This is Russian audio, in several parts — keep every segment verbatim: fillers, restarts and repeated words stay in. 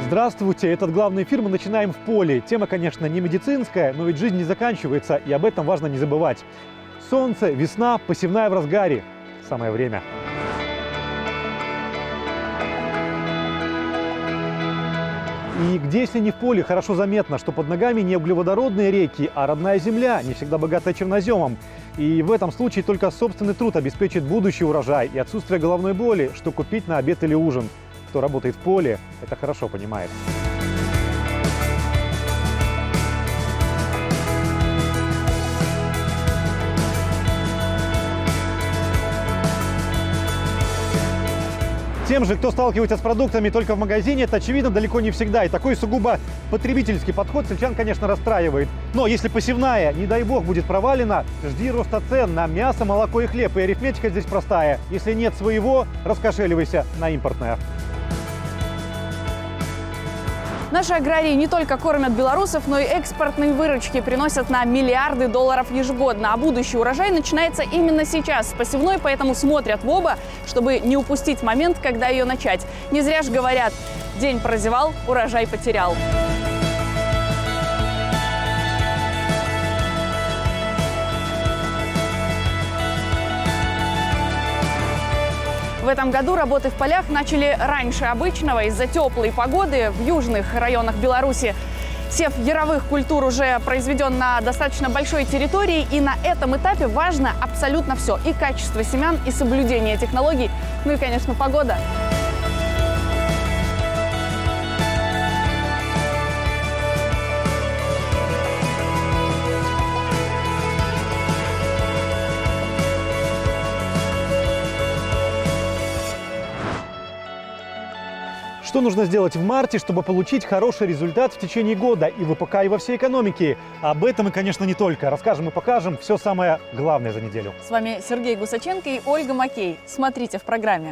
Здравствуйте! Этот главный эфир мы начинаем в поле. Тема, конечно, не медицинская, но ведь жизнь не заканчивается, и об этом важно не забывать. Солнце, весна, посевная в разгаре. Самое время. И где, если не в поле, хорошо заметно, что под ногами не углеводородные реки, а родная земля, не всегда богатая черноземом. И в этом случае только собственный труд обеспечит будущий урожай и отсутствие головной боли, что купить на обед или ужин. Кто работает в поле, это хорошо понимает. Тем же, кто сталкивается с продуктами только в магазине, это очевидно далеко не всегда. И такой сугубо потребительский подход сельчан, конечно, расстраивает. Но если посевная, не дай бог, будет провалена, жди роста цен на мясо, молоко и хлеб. И арифметика здесь простая. Если нет своего, раскошеливайся на импортное. Наши аграрии не только кормят белорусов, но и экспортные выручки приносят на миллиарды долларов ежегодно. А будущий урожай начинается именно сейчас с посевной, поэтому смотрят в оба, чтобы не упустить момент, когда ее начать. Не зря ж говорят: день прозевал, урожай потерял. В этом году работы в полях начали раньше обычного из-за теплой погоды в южных районах Беларуси. Сев яровых культур уже произведен на достаточно большой территории, и на этом этапе важно абсолютно все. И качество семян, и соблюдение технологий, ну и, конечно, погода. Что нужно сделать в марте, чтобы получить хороший результат в течение года и в ВПК, и во всей экономике? Об этом и, конечно, не только. Расскажем и покажем все самое главное за неделю. С вами Сергей Гусаченко и Ольга Макей. Смотрите в программе.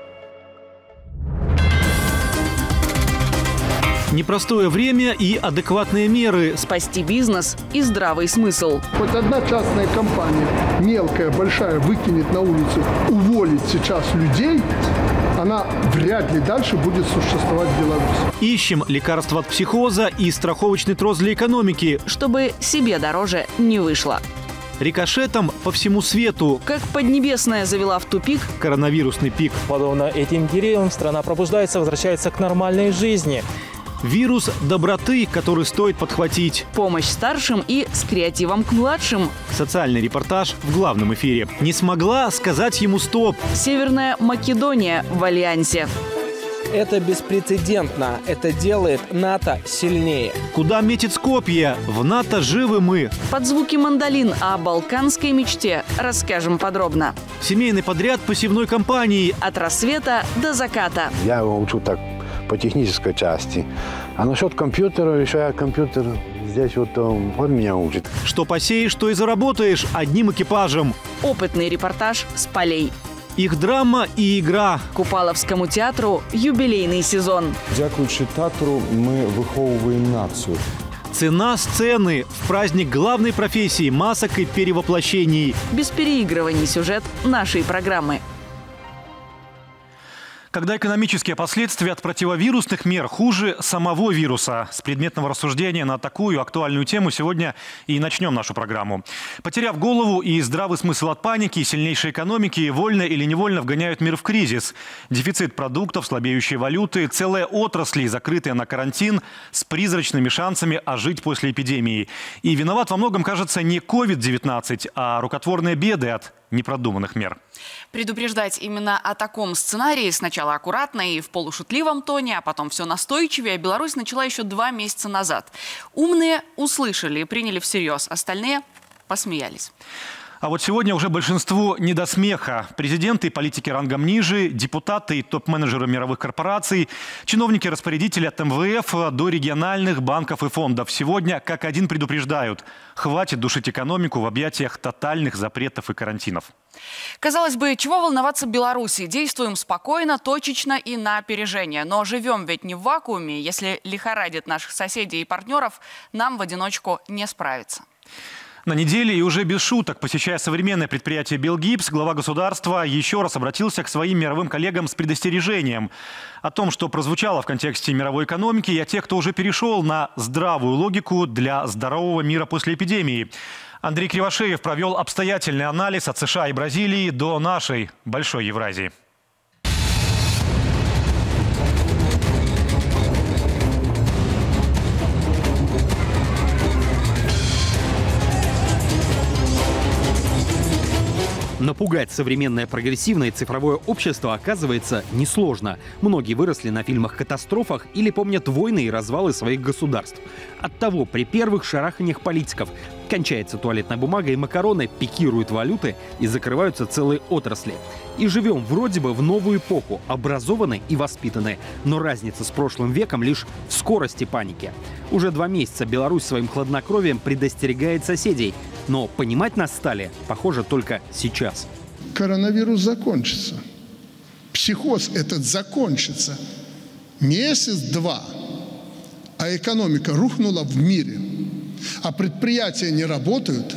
Непростое время и адекватные меры. Спасти бизнес и здравый смысл. Хоть одна частная компания, мелкая, большая, выкинет на улицу, уволит сейчас людей, она вряд ли дальше будет существовать в Беларуси. Ищем лекарства от психоза и страховочный трос для экономики, чтобы себе дороже не вышло. Рикошетом по всему свету. Как Поднебесная завела в тупик Коронавирусный пик. Подобно этим героям страна пробуждается, возвращается к нормальной жизни. Вирус доброты, который стоит подхватить. Помощь старшим и с креативом к младшим. Социальный репортаж в главном эфире. Не смогла сказать ему стоп. Северная Македония в альянсе. Это беспрецедентно. Это делает НАТО сильнее. Куда метит Скопье? В НАТО живы мы. Под звуки мандолин о балканской мечте расскажем подробно. Семейный подряд посевной кампании. От рассвета до заката. Я его учу так по технической части. А насчет компьютера, еще я компьютер здесь вот он, он меня учит. Что посеешь, то и заработаешь одним экипажем. Опытный репортаж с полей. Их драма и игра. Купаловскому театру юбилейный сезон. Дякуючи театру, мы выховываем нацию. Цена сцены в праздник главной профессии масок и перевоплощений. Без переигрываний сюжет нашей программы. Когда экономические последствия от противовирусных мер хуже самого вируса. С предметного рассуждения на такую актуальную тему сегодня и начнем нашу программу. Потеряв голову и здравый смысл от паники, сильнейшие экономики вольно или невольно вгоняют мир в кризис. Дефицит продуктов, слабеющие валюты, целые отрасли, закрытые на карантин, с призрачными шансами ожить после эпидемии. И виноват во многом, кажется, не ковид девятнадцать, а рукотворные беды от непродуманных мер. Предупреждать именно о таком сценарии сначала аккуратно и в полушутливом тоне, а потом все настойчивее Беларусь начала еще два месяца назад. Умные услышали и приняли всерьез, остальные посмеялись. А вот сегодня уже большинству не до смеха. Президенты и политики рангом ниже, депутаты и топ-менеджеры мировых корпораций, чиновники-распорядители от эм вэ эф до региональных банков и фондов. Сегодня как один предупреждают: хватит душить экономику в объятиях тотальных запретов и карантинов. Казалось бы, чего волноваться Беларуси? Действуем спокойно, точечно и на опережение. Но живем ведь не в вакууме. Если лихорадит наших соседей и партнеров, нам в одиночку не справиться. На неделе и уже без шуток, посещая современное предприятие «Белгипс», глава государства еще раз обратился к своим мировым коллегам с предостережением о том, что прозвучало в контексте мировой экономики, и о тех, кто уже перешел на здравую логику для здорового мира после эпидемии. Андрей Кривошеев провел обстоятельный анализ от США и Бразилии до нашей Большой Евразии. Напугать современное прогрессивное цифровое общество оказывается несложно. Многие выросли на фильмах-катастрофах или помнят войны и развалы своих государств. Оттого при первых шараханиях политиков кончается туалетная бумага и макароны, пикируют валюты и закрываются целые отрасли. И живем вроде бы в новую эпоху, образованы и воспитаны. Но разница с прошлым веком лишь в скорости паники. Уже два месяца Беларусь своим хладнокровием предостерегает соседей. Но понимать нас стали, похоже, только сейчас. Коронавирус закончится. Психоз этот закончится. Месяц-два. А экономика рухнула в мире. А предприятия не работают.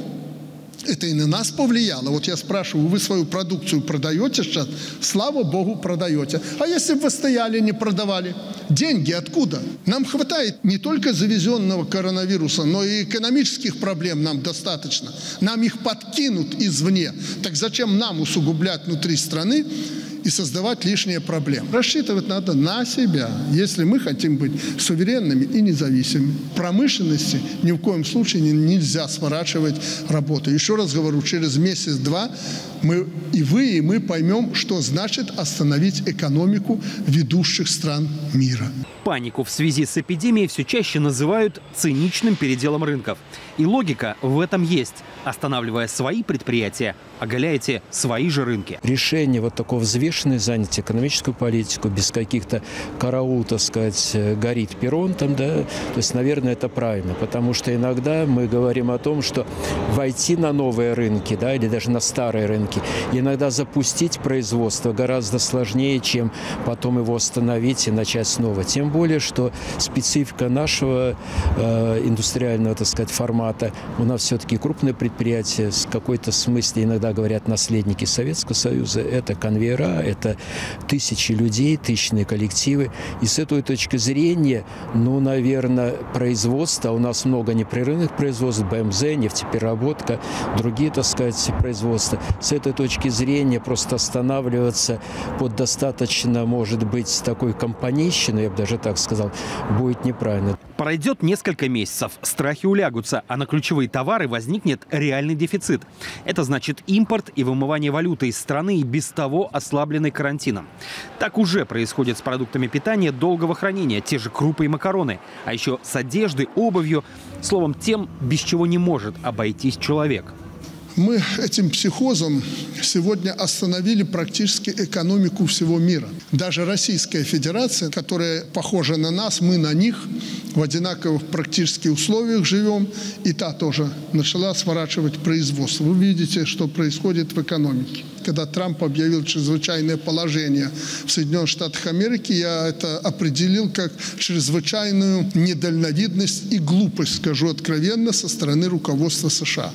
Это и на нас повлияло. Вот я спрашиваю, вы свою продукцию продаете сейчас? Слава Богу, продаете. А если бы вы стояли, не продавали? Деньги откуда? Нам хватает не только завезенного коронавируса, но и экономических проблем нам достаточно. Нам их подкинут извне. Так зачем нам усугублять внутри страны и создавать лишние проблемы? Рассчитывать надо на себя, если мы хотим быть суверенными и независимыми. Промышленности ни в коем случае нельзя сворачивать работу. Еще раз говорю, через месяц-два мы и вы, и мы поймем, что значит остановить экономику ведущих стран мира. Панику в связи с эпидемией все чаще называют циничным переделом рынков. И логика в этом есть. Останавливая свои предприятия, оголяете свои же рынки. Решение вот такого взвешенное занять экономическую политику, без каких-то караул, так сказать, горит перрон там, да, то есть, наверное, это правильно, потому что иногда мы говорим о том, что войти на новые рынки, да, или даже на старые рынки, иногда запустить производство гораздо сложнее, чем потом его остановить и начать снова. Тем более, что специфика нашего э, индустриального, так сказать, формата, у нас все-таки крупное предприятие, в какой-то смысле иногда говорят наследники Советского Союза, это конвейера, это тысячи людей, тысячные коллективы. И с этой точки зрения, ну, наверное, производство, у нас много непрерывных производств, БМЗ, нефтепереработка, другие, так сказать, производства. С этой точки зрения просто останавливаться под достаточно, может быть, такой компанейщиной, я бы даже так сказал, будет неправильно. Пройдет несколько месяцев, страхи улягутся, а на ключевые товары возникнет реальный дефицит. Это значит импорт и вымывание валюты из страны и без того ослабленной карантином. Так уже происходит с продуктами питания долгого хранения, те же крупы и макароны, а еще с одеждой, обувью, словом, тем, без чего не может обойтись человек. Мы этим психозом сегодня остановили практически экономику всего мира. Даже Российская Федерация, которая похожа на нас, мы на них, в одинаковых практически условиях живем, и та тоже начала сворачивать производство. Вы видите, что происходит в экономике. Когда Трамп объявил чрезвычайное положение в Соединенных Штатах Америки, я это определил как чрезвычайную недальновидность и глупость, скажу откровенно, со стороны руководства США.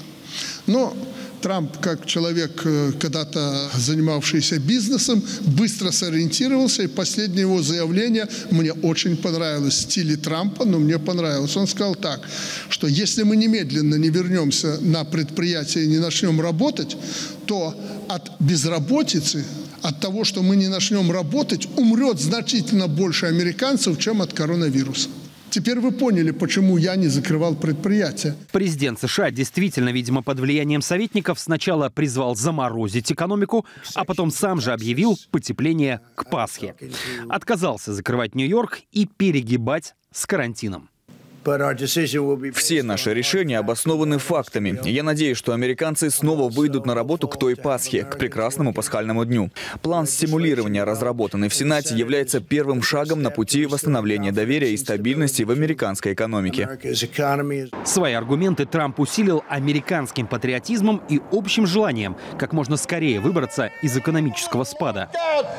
Но Трамп, как человек, когда-то занимавшийся бизнесом, быстро сориентировался, и последнее его заявление мне очень понравилось. В стиле Трампа, но мне понравилось. Он сказал так, что если мы немедленно не вернемся на предприятие и не начнем работать, то от безработицы, от того, что мы не начнем работать, умрет значительно больше американцев, чем от коронавируса. Теперь вы поняли, почему я не закрывал предприятия. Президент США действительно, видимо, под влиянием советников сначала призвал заморозить экономику, а потом сам же объявил потепление к Пасхе. Отказался закрывать Нью-Йорк и перегибать с карантином. Все наши решения обоснованы фактами. Я надеюсь, что американцы снова выйдут на работу к той Пасхе, к прекрасному пасхальному дню. План стимулирования, разработанный в Сенате, является первым шагом на пути восстановления доверия и стабильности в американской экономике. Свои аргументы Трамп усилил американским патриотизмом и общим желанием как можно скорее выбраться из экономического спада.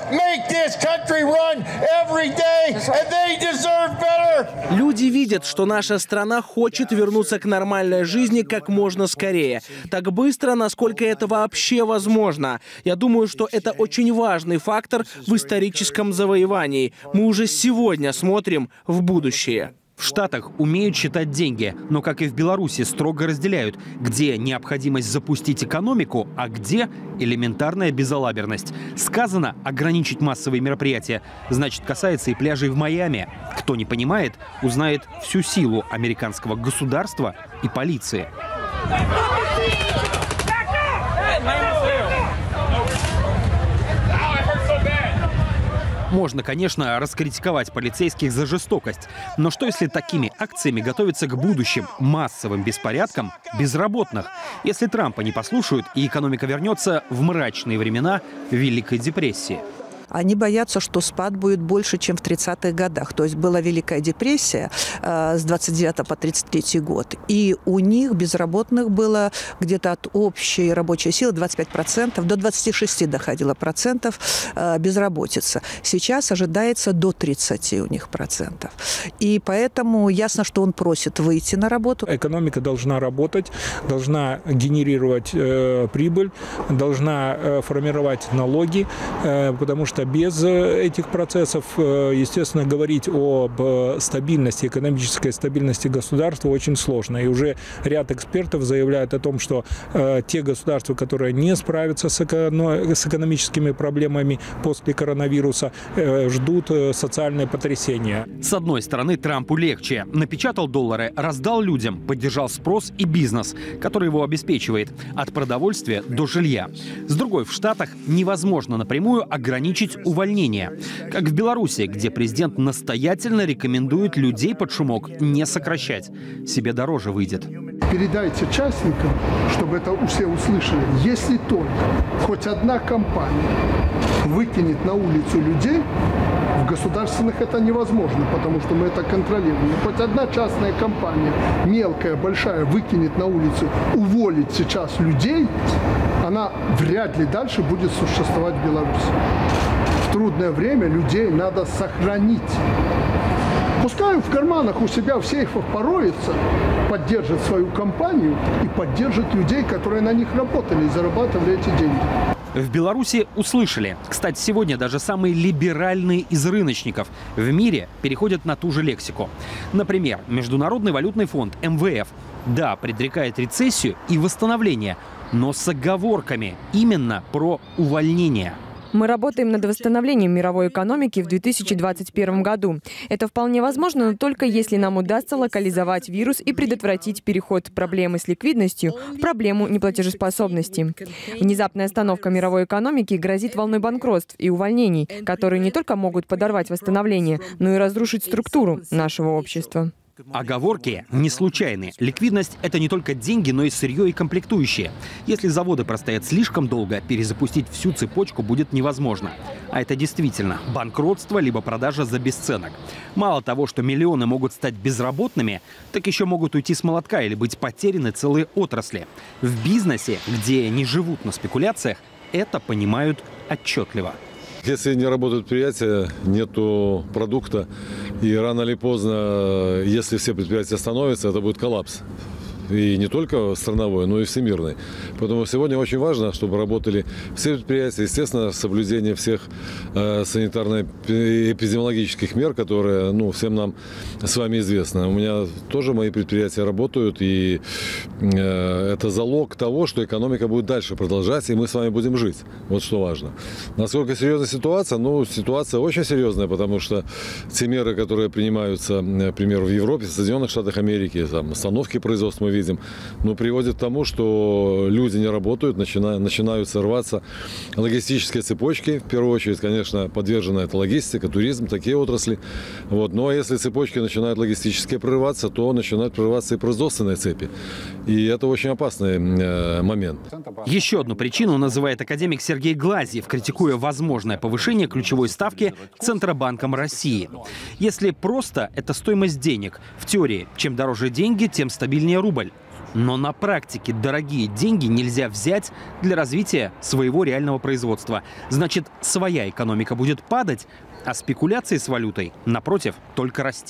Люди видят, что наша страна хочет вернуться к нормальной жизни как можно скорее. Так быстро, насколько это вообще возможно. Я думаю, что это очень важный фактор в историческом завоевании. Мы уже сегодня смотрим в будущее. В Штатах умеют считать деньги, но, как и в Беларуси, строго разделяют, где необходимость запустить экономику, а где элементарная безалаберность. Сказано ограничить массовые мероприятия, значит, касается и пляжей в Майами. Кто не понимает, узнает всю силу американского государства и полиции. Можно, конечно, раскритиковать полицейских за жестокость. Но что, если такими акциями готовятся к будущим массовым беспорядкам безработных? Если Трампа не послушают, и экономика вернется в мрачные времена Великой депрессии. Они боятся, что спад будет больше, чем в тридцатых годах. То есть была Великая депрессия э, с двадцать девятого по тридцать третий год. И у них безработных было где-то от общей рабочей силы двадцать пять процентов, до двадцати шести доходило процентов э, безработица. Сейчас ожидается до тридцати у них процентов. И поэтому ясно, что он просит выйти на работу. Экономика должна работать, должна генерировать э, прибыль, должна э, формировать налоги, э, потому что без этих процессов, естественно, говорить об стабильности, экономической стабильности государства очень сложно. И уже ряд экспертов заявляют о том, что э, те государства, которые не справятся с, эко- с экономическими проблемами после коронавируса, э, ждут э, социальное потрясение. С одной стороны, Трампу легче. Напечатал доллары, раздал людям, поддержал спрос и бизнес, который его обеспечивает, от продовольствия до жилья. С другой, в Штатах невозможно напрямую ограничить увольнения. Как в Беларуси, где президент настоятельно рекомендует людей под шумок не сокращать. Себе дороже выйдет. Передайте частникам, чтобы это все услышали, если только хоть одна компания выкинет на улицу людей, в государственных это невозможно, потому что мы это контролируем. Но хоть одна частная компания, мелкая, большая, выкинет на улицу, уволит сейчас людей, она вряд ли дальше будет существовать в Беларуси. В трудное время людей надо сохранить. Пускай в карманах у себя в сейфах пороется, поддержит свою компанию и поддержит людей, которые на них работали и зарабатывали эти деньги. В Беларуси услышали. Кстати, сегодня даже самые либеральные из рыночников в мире переходят на ту же лексику. Например, Международный валютный фонд эм вэ эф, да, предрекает рецессию и восстановление, но с оговорками именно про увольнение. Мы работаем над восстановлением мировой экономики в две тысячи двадцать первом году. Это вполне возможно, но только если нам удастся локализовать вирус и предотвратить переход проблемы с ликвидностью в проблему неплатежеспособности. Внезапная остановка мировой экономики грозит волной банкротств и увольнений, которые не только могут подорвать восстановление, но и разрушить структуру нашего общества. Оговорки не случайны. Ликвидность — это не только деньги, но и сырье и комплектующие. Если заводы простоят слишком долго, перезапустить всю цепочку будет невозможно. А это действительно банкротство либо продажа за бесценок. Мало того, что миллионы могут стать безработными, так еще могут уйти с молотка или быть потеряны целые отрасли. В бизнесе, где не живут на спекуляциях, это понимают отчетливо. Если не работают предприятия, нету продукта, и рано или поздно, если все предприятия остановятся, это будет коллапс. И не только страновой, но и всемирный. Поэтому сегодня очень важно, чтобы работали все предприятия, естественно, соблюдение всех э, санитарно-эпидемиологических мер, которые, ну, всем нам с вами известны. У меня тоже мои предприятия работают, и э, это залог того, что экономика будет дальше продолжаться, и мы с вами будем жить. Вот что важно. Насколько серьезная ситуация? Ну, ситуация очень серьезная, потому что те меры, которые принимаются, например, в Европе, в Соединенных Штатах Америки, там, остановки производства мы видим, но приводит к тому, что люди не работают, начинают, начинают сорваться логистические цепочки. В первую очередь, конечно, подвержена это логистика, туризм, такие отрасли. Вот. Но если цепочки начинают логистически прорываться, то начинают прорываться и производственные цепи. И это очень опасный э, момент. Еще одну причину называет академик Сергей Глазьев, критикуя возможное повышение ключевой ставки Центробанком России. Если просто, это стоимость денег. В теории, чем дороже деньги, тем стабильнее рубль. Но на практике дорогие деньги нельзя взять для развития своего реального производства. Значит, своя экономика будет падать, а спекуляции с валютой, напротив, только расти.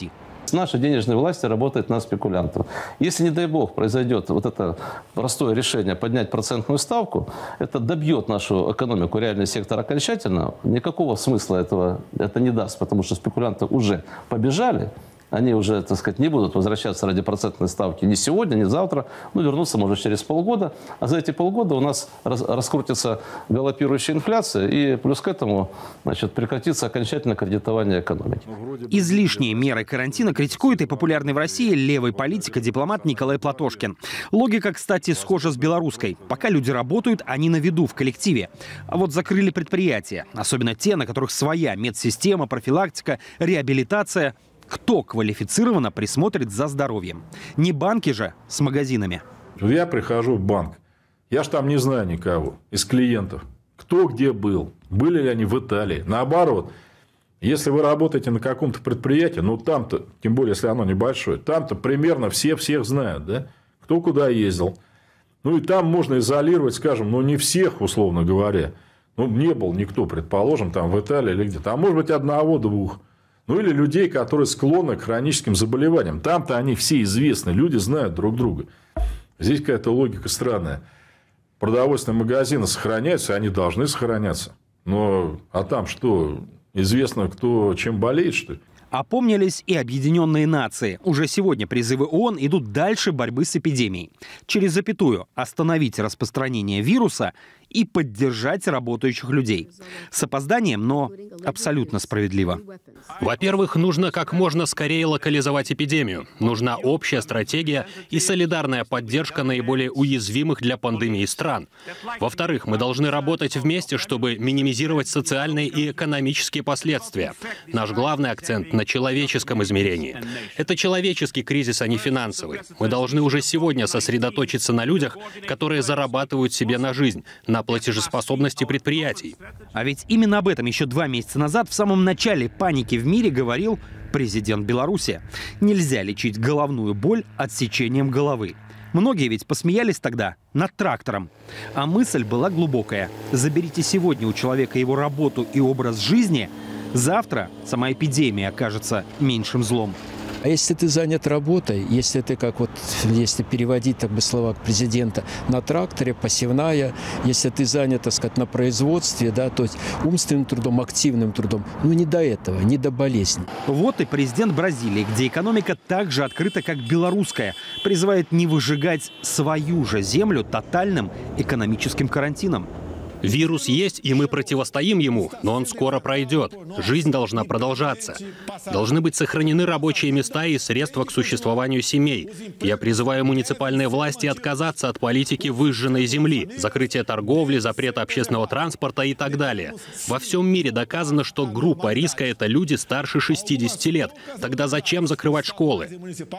Наши денежные власти работают на спекулянтов. Если, не дай бог, произойдет вот это простое решение поднять процентную ставку, это добьет нашу экономику, реальный сектор окончательно. Никакого смысла этого это не даст, потому что спекулянты уже побежали. Они уже, так сказать, не будут возвращаться ради процентной ставки ни сегодня, ни завтра. Ну, вернуться, может, через полгода. А за эти полгода у нас раз, раскрутится галопирующая инфляция. И плюс к этому, значит, прекратится окончательно кредитование экономики. Излишние меры карантина критикует и популярный в России левый политик и дипломат Николай Платошкин. Логика, кстати, схожа с белорусской. Пока люди работают, они на виду в коллективе. А вот закрыли предприятия. Особенно те, на которых своя медсистема, профилактика, реабилитация. Кто квалифицированно присмотрит за здоровьем? Не банки же с магазинами. Я прихожу в банк. Я ж там не знаю никого из клиентов. Кто где был. Были ли они в Италии. Наоборот, если вы работаете на каком-то предприятии, ну там-то, тем более, если оно небольшое, там-то примерно все всех знают, да? Кто куда ездил. Ну и там можно изолировать, скажем, ну не всех, условно говоря. Ну не был никто, предположим, там в Италии или где-то. А может быть одного-двух. Ну, или людей, которые склонны к хроническим заболеваниям. Там-то они все известны, люди знают друг друга. Здесь какая-то логика странная. Продовольственные магазины сохраняются, они должны сохраняться. Но, а там что, известно, кто чем болеет, что ли? Опомнились и Объединенные Нации. Уже сегодня призывы ООН идут дальше борьбы с эпидемией. Через запятую остановить распространение вируса и поддержать работающих людей. С опозданием, но абсолютно справедливо. Во-первых, нужно как можно скорее локализовать эпидемию. Нужна общая стратегия и солидарная поддержка наиболее уязвимых для пандемии стран. Во-вторых, мы должны работать вместе, чтобы минимизировать социальные и экономические последствия. Наш главный акцент на человеческом измерении. Это человеческий кризис, а не финансовый. Мы должны уже сегодня сосредоточиться на людях, которые зарабатывают себе на жизнь, на платежеспособности предприятий. А ведь именно об этом еще два месяца назад, в самом начале паники в мире, говорил президент Беларуси. Нельзя лечить головную боль отсечением головы. Многие ведь посмеялись тогда над трактором. А мысль была глубокая. Заберите сегодня у человека его работу и образ жизни, завтра сама эпидемия окажется меньшим злом. А если ты занят работой, если ты, как вот, если переводить, так бы, слова президента, на тракторе, посевная, если ты занят, так сказать, на производстве, да, то есть умственным трудом, активным трудом, ну не до этого, не до болезни. Вот и президент Бразилии, где экономика так же открыта, как белорусская, призывает не выжигать свою же землю тотальным экономическим карантином. Вирус есть, и мы противостоим ему, но он скоро пройдет. Жизнь должна продолжаться. Должны быть сохранены рабочие места и средства к существованию семей. Я призываю муниципальные власти отказаться от политики выжженной земли, закрытия торговли, запрета общественного транспорта и так далее. Во всем мире доказано, что группа риска — это люди старше шестидесяти лет. Тогда зачем закрывать школы?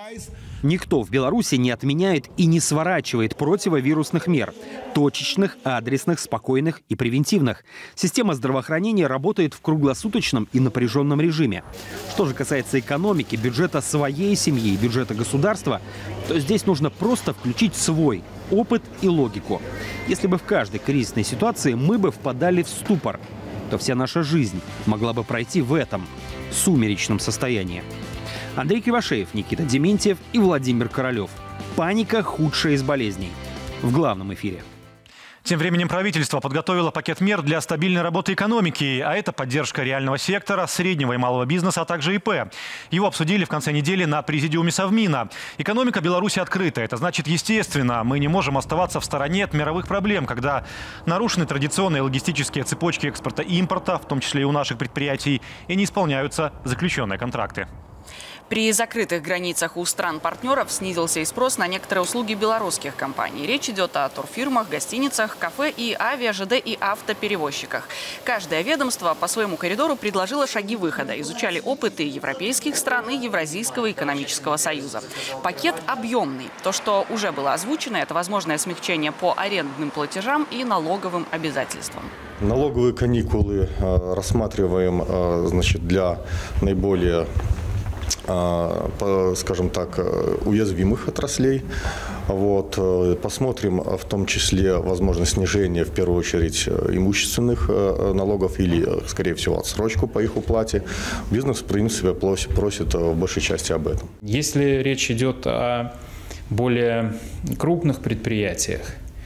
Никто в Беларуси не отменяет и не сворачивает противовирусных мер. Точечных, адресных, спокойных и превентивных. Система здравоохранения работает в круглосуточном и напряженном режиме. Что же касается экономики, бюджета своей семьи и бюджета государства, то здесь нужно просто включить свой опыт и логику. Если бы в каждой кризисной ситуации мы бы впадали в ступор, то вся наша жизнь могла бы пройти в этом сумеречном состоянии. Андрей Кривошеев, Никита Дементьев и Владимир Королев. Паника – худшая из болезней. В главном эфире. Тем временем правительство подготовило пакет мер для стабильной работы экономики, а это поддержка реального сектора, среднего и малого бизнеса, а также ИП. Его обсудили в конце недели на президиуме Совмина. Экономика Беларуси открыта. Это значит, естественно, мы не можем оставаться в стороне от мировых проблем, когда нарушены традиционные логистические цепочки экспорта и импорта, в том числе и у наших предприятий, и не исполняются заключенные контракты. При закрытых границах у стран-партнеров снизился и спрос на некоторые услуги белорусских компаний. Речь идет о турфирмах, гостиницах, кафе и авиа, ЖД и автоперевозчиках. Каждое ведомство по своему коридору предложило шаги выхода. Изучали опыты европейских стран и Евразийского экономического союза. Пакет объемный. То, что уже было озвучено, это возможное смягчение по арендным платежам и налоговым обязательствам. Налоговые каникулы рассматриваем, значит, для наиболее, скажем так, уязвимых отраслей. Вот. Посмотрим в том числе возможность снижения, в первую очередь, имущественных налогов или, скорее всего, отсрочку по их уплате. Бизнес, в принципе, просит в большей части об этом. Если речь идет о более крупных предприятиях,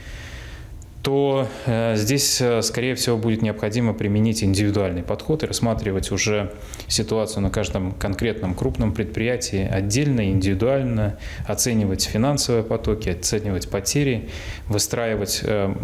то э, здесь, э, скорее всего, будет необходимо применить индивидуальный подход и рассматривать уже ситуацию на каждом конкретном крупном предприятии отдельно, индивидуально, оценивать финансовые потоки, оценивать потери, выстраивать э,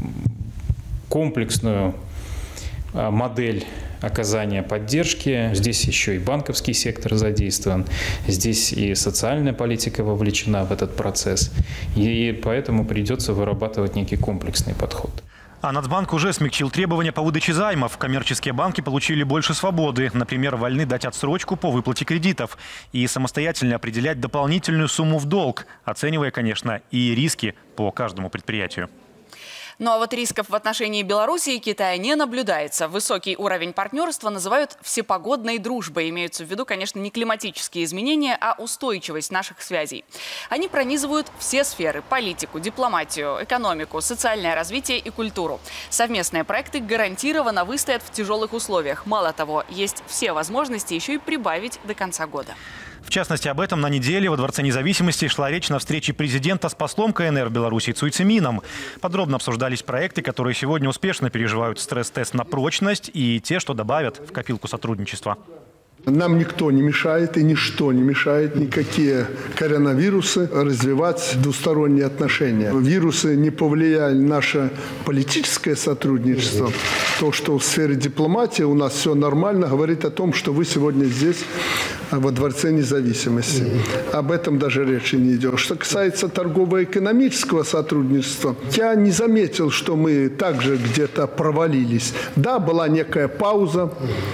комплексную э, модель оказания поддержки. Здесь еще и банковский сектор задействован, здесь и социальная политика вовлечена в этот процесс. И поэтому придется вырабатывать некий комплексный подход. А Нацбанк уже смягчил требования по выдаче займов. Коммерческие банки получили больше свободы. Например, вольны дать отсрочку по выплате кредитов и самостоятельно определять дополнительную сумму в долг, оценивая, конечно, и риски по каждому предприятию. Ну а вот рисков в отношении Беларуси и Китая не наблюдается. Высокий уровень партнерства называют всепогодной дружбой. Имеются в виду, конечно, не климатические изменения, а устойчивость наших связей. Они пронизывают все сферы – политику, дипломатию, экономику, социальное развитие и культуру. Совместные проекты гарантированно выстоят в тяжелых условиях. Мало того, есть все возможности еще и прибавить до конца года. В частности, об этом на неделе во Дворце независимости шла речь на встрече президента с послом ка эн эр в Беларуси Цуйцзимином. Подробно обсуждались проекты, которые сегодня успешно переживают стресс-тест на прочность, и те, что добавят в копилку сотрудничества. Нам никто не мешает и ничто не мешает, никакие коронавирусы, развивать двусторонние отношения. Вирусы не повлияли на наше политическое сотрудничество. То, что в сфере дипломатии у нас все нормально, говорит о том, что вы сегодня здесь, во Дворце независимости. Об этом даже речи не идет. Что касается торгово-экономического сотрудничества, я не заметил, что мы также где-то провалились. Да, была некая пауза.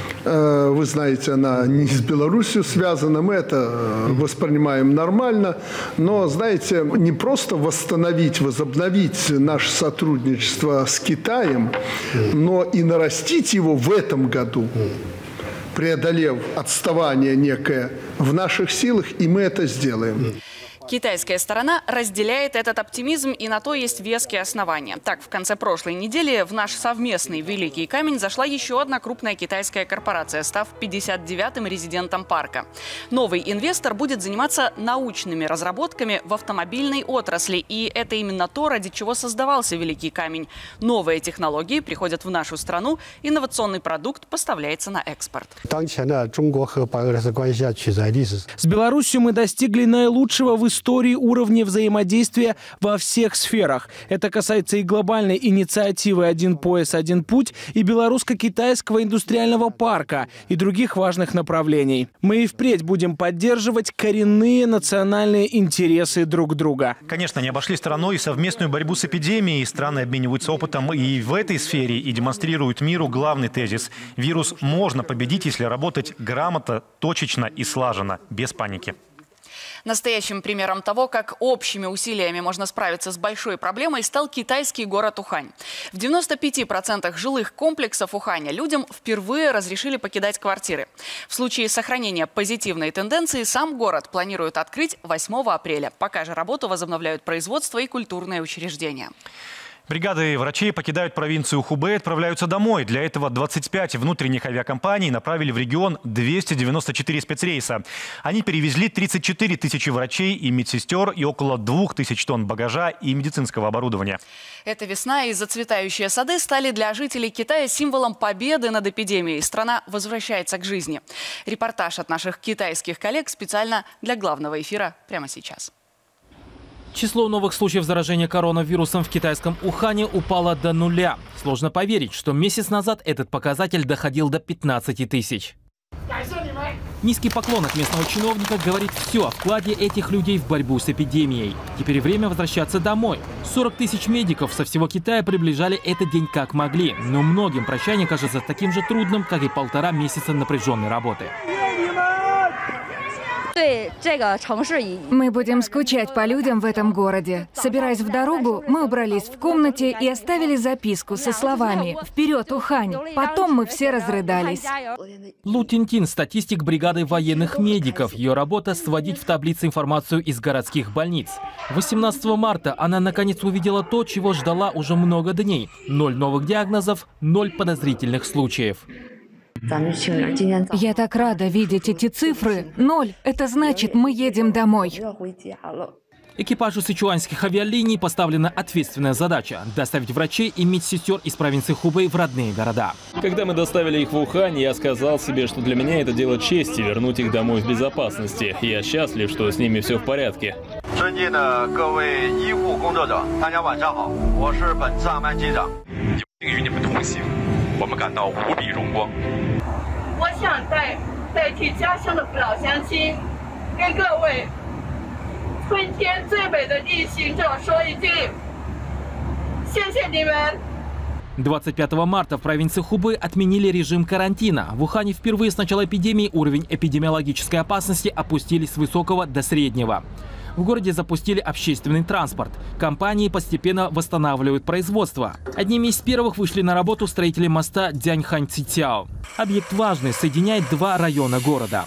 Вы знаете, она не с Беларусью связана, мы это воспринимаем нормально, но, знаете, не просто восстановить, возобновить наше сотрудничество с Китаем, но и нарастить его в этом году, преодолев отставание некое в наших силах, и мы это сделаем. Китайская сторона разделяет этот оптимизм, и на то есть веские основания. Так, в конце прошлой недели в наш совместный Великий Камень зашла еще одна крупная китайская корпорация, став пятьдесят девятым резидентом парка. Новый инвестор будет заниматься научными разработками в автомобильной отрасли, и это именно то, ради чего создавался Великий Камень. Новые технологии приходят в нашу страну, инновационный продукт поставляется на экспорт. С Беларусью мы достигли наилучшего в истории уровня взаимодействия во всех сферах. Это касается и глобальной инициативы «Один пояс, один путь», и белорусско-китайского индустриального парка, и других важных направлений. Мы и впредь будем поддерживать коренные национальные интересы друг друга. Конечно, не обошли стороной и совместную борьбу с эпидемией. Страны обмениваются опытом и в этой сфере, и демонстрируют миру главный тезис. Вирус можно победить, если работать грамотно, точечно и слаженно, без паники. Настоящим примером того, как общими усилиями можно справиться с большой проблемой, стал китайский город Ухань. В девяноста пяти процентах жилых комплексов Уханя людям впервые разрешили покидать квартиры. В случае сохранения позитивной тенденции сам город планирует открыть восьмого апреля. Пока же работу возобновляют производство и культурные учреждения. Бригады врачей покидают провинцию Хубэй и отправляются домой. Для этого двадцать пять внутренних авиакомпаний направили в регион двести девяносто четыре спецрейса. Они перевезли тридцать четыре тысячи врачей и медсестер и около двух тысяч тонн багажа и медицинского оборудования. Эта весна и зацветающие сады стали для жителей Китая символом победы над эпидемией. Страна возвращается к жизни. Репортаж от наших китайских коллег специально для главного эфира прямо сейчас. Число новых случаев заражения коронавирусом в китайском Ухане упало до нуля. Сложно поверить, что месяц назад этот показатель доходил до пятнадцати тысяч. Низкий поклон от местного чиновника говорит все о вкладе этих людей в борьбу с эпидемией. Теперь время возвращаться домой. сорок тысяч медиков со всего Китая приближали этот день как могли. Но многим прощание кажется таким же трудным, как и полтора месяца напряженной работы. Мы будем скучать по людям в этом городе. Собираясь в дорогу, мы убрались в комнате и оставили записку со словами «Вперед, Ухань!». Потом мы все разрыдались. Лу Тинтин – статистик бригады военных медиков. Ее работа – сводить в таблице информацию из городских больниц. восемнадцатого марта она наконец увидела то, чего ждала уже много дней. Ноль новых диагнозов, ноль подозрительных случаев. Я так рада видеть эти цифры. Ноль. Это значит, мы едем домой. Экипажу сычуанских авиалиний поставлена ответственная задача – доставить врачей и медсестер из провинции Хубэй в родные города. Когда мы доставили их в Ухань, я сказал себе, что для меня это дело чести вернуть их домой в безопасности. Я счастлив, что с ними все в порядке. двадцать пятого марта в провинции Хубэй отменили режим карантина. В Ухане впервые с начала эпидемии уровень эпидемиологической опасности опустили с высокого до среднего. В городе запустили общественный транспорт. Компании постепенно восстанавливают производство. Одними из первых вышли на работу строители моста Дяньхань-Цитяо. Объект важный, соединяет два района города.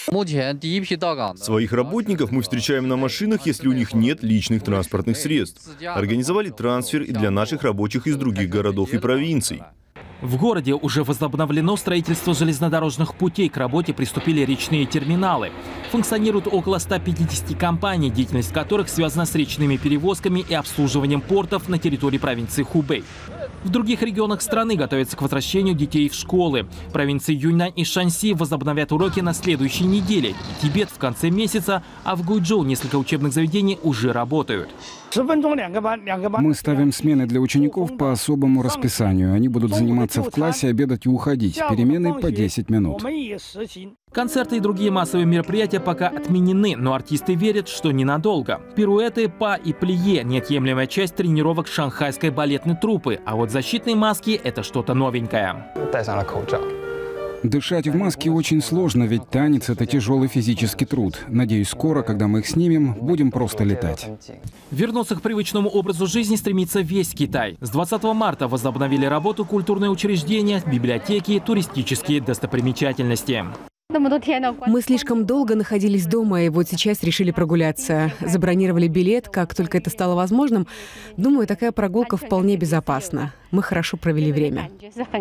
Своих работников мы встречаем на машинах, если у них нет личных транспортных средств. Организовали трансфер и для наших рабочих из других городов и провинций. В городе уже возобновлено строительство железнодорожных путей. К работе приступили речные терминалы. Функционируют около ста пятидесяти компаний, деятельность которых связана с речными перевозками и обслуживанием портов на территории провинции Хубэй. В других регионах страны готовятся к возвращению детей в школы. Провинции Юньнань и Шаньси возобновят уроки на следующей неделе. Тибет в конце месяца, а в Гуйчжоу несколько учебных заведений уже работают. Мы ставим смены для учеников по особому расписанию. Они будут заниматься в классе, обедать и уходить. Перемены по десять минут. Концерты и другие массовые мероприятия пока отменены, но артисты верят, что ненадолго. Пируэты, па и плие – неотъемлемая часть тренировок шанхайской балетной труппы, а вот защитные маски – это что-то новенькое. Дышать в маске очень сложно, ведь танец – это тяжелый физический труд. Надеюсь, скоро, когда мы их снимем, будем просто летать. Вернуться к привычному образу жизни стремится весь Китай. С двадцатого марта возобновили работу культурные учреждения, библиотеки, туристические достопримечательности. Мы слишком долго находились дома, и вот сейчас решили прогуляться. Забронировали билет, как только это стало возможным. Думаю, такая прогулка вполне безопасна. Мы хорошо провели время.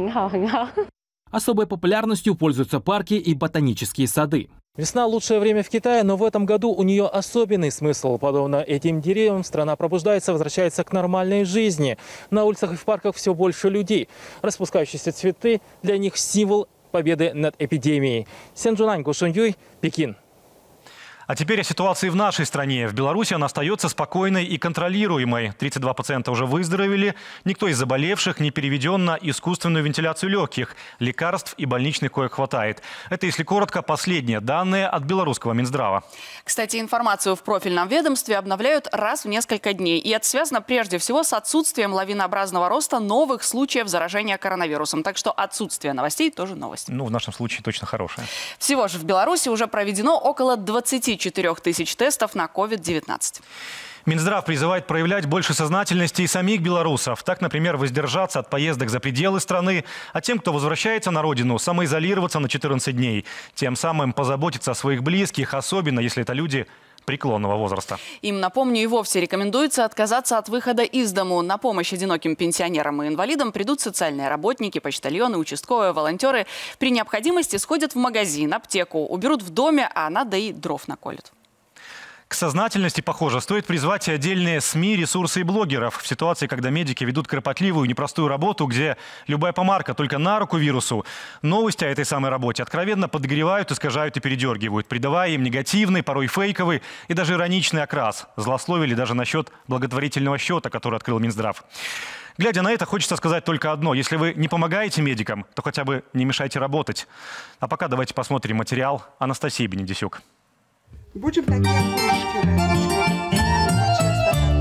Особой популярностью пользуются парки и ботанические сады. Весна – лучшее время в Китае, но в этом году у нее особенный смысл. Подобно этим деревьям, страна пробуждается, возвращается к нормальной жизни. На улицах и в парках все больше людей. Распускающиеся цветы для них символ победы над эпидемией. Сенджунань, Гушуньюй, Пекин. А теперь о ситуации в нашей стране. В Беларуси она остается спокойной и контролируемой. тридцать два процента уже выздоровели. Никто из заболевших не переведен на искусственную вентиляцию легких. Лекарств и больничных коек хватает. Это, если коротко, последние данные от белорусского Минздрава. Кстати, информацию в профильном ведомстве обновляют раз в несколько дней. И это связано прежде всего с отсутствием лавинообразного роста новых случаев заражения коронавирусом. Так что отсутствие новостей тоже новость. Ну, в нашем случае точно хорошая. Всего же в Беларуси уже проведено около двадцати четырёх тысяч тестов на ковид девятнадцать. Минздрав призывает проявлять больше сознательности и самих белорусов. Так, например, воздержаться от поездок за пределы страны, а тем, кто возвращается на родину, самоизолироваться на четырнадцать дней. Тем самым позаботиться о своих близких, особенно если это люди преклонного возраста. Им, напомню, и вовсе рекомендуется отказаться от выхода из дому. На помощь одиноким пенсионерам и инвалидам придут социальные работники, почтальоны, участковые, волонтеры. При необходимости сходят в магазин, аптеку, уберут в доме, а надо и дров наколют. К сознательности, похоже, стоит призвать и отдельные СМИ, ресурсы и блогеров. В ситуации, когда медики ведут кропотливую, непростую работу, где любая помарка только на руку вирусу, новости о этой самой работе откровенно подогревают, искажают и передергивают, придавая им негативный, порой фейковый и даже ироничный окрас. Злословили даже насчет благотворительного счета, который открыл Минздрав. Глядя на это, хочется сказать только одно. Если вы не помогаете медикам, то хотя бы не мешайте работать. А пока давайте посмотрим материал Анастасии Бенедисюк.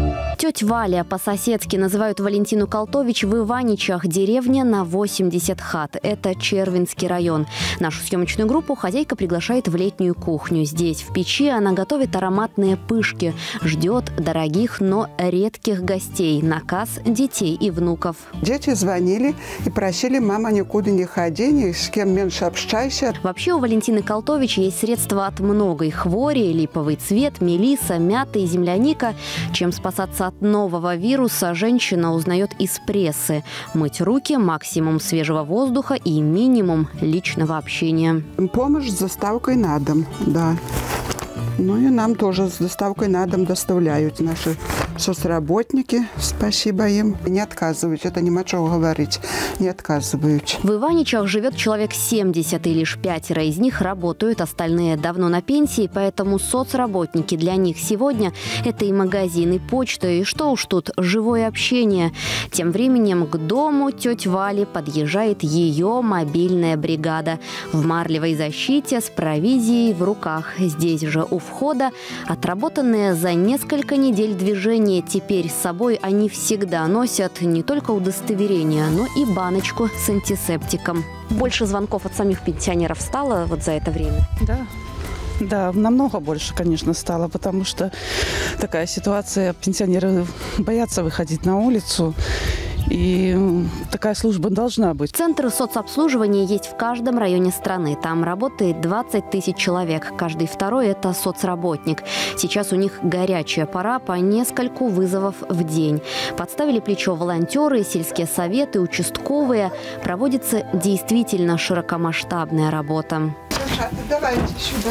Тетя Валя по-соседски называют Валентину Колтович в Иваничах, деревня на восемьдесят хат. Это Червинский район. Нашу съемочную группу хозяйка приглашает в летнюю кухню. Здесь, в печи, она готовит ароматные пышки. Ждет дорогих, но редких гостей. Наказ детей и внуков. Дети звонили и просили: мама, никуда не ходи, ни с кем меньше общайся. Вообще у Валентины Колтович есть средства от многой: хвори, липовый цвет, мелиса, мята и земляника. Чем спасаться от нового вируса, женщина узнает из прессы. Мыть руки, максимум свежего воздуха и минимум личного общения. Помощь с доставкой на дом, да. Ну и нам тоже с доставкой на дом доставляют наши соцработники. Спасибо им. Не отказывают. Это нема чего говорить. Не отказывают. В Иваничах живет человек семьдесят, и лишь пятеро из них работают. Остальные давно на пенсии, поэтому соцработники для них сегодня – это и магазин, и почта, и что уж тут, живое общение. Тем временем к дому тети Вали подъезжает ее мобильная бригада. В марлевой защите, с провизией в руках. Здесь же у входа отработанные за несколько недель движения. Теперь с собой они всегда носят не только удостоверение, но и баночку с антисептиком. Больше звонков от самих пенсионеров стало вот за это время? Да. Да, намного больше, конечно, стало, потому что такая ситуация, пенсионеры боятся выходить на улицу. И такая служба должна быть. Центр соцобслуживания есть в каждом районе страны. Там работает двадцать тысяч человек. Каждый второй – это соцработник. Сейчас у них горячая пора, по нескольку вызовов в день. Подставили плечо волонтеры, сельские советы, участковые. Проводится действительно широкомасштабная работа. Давайте сюда.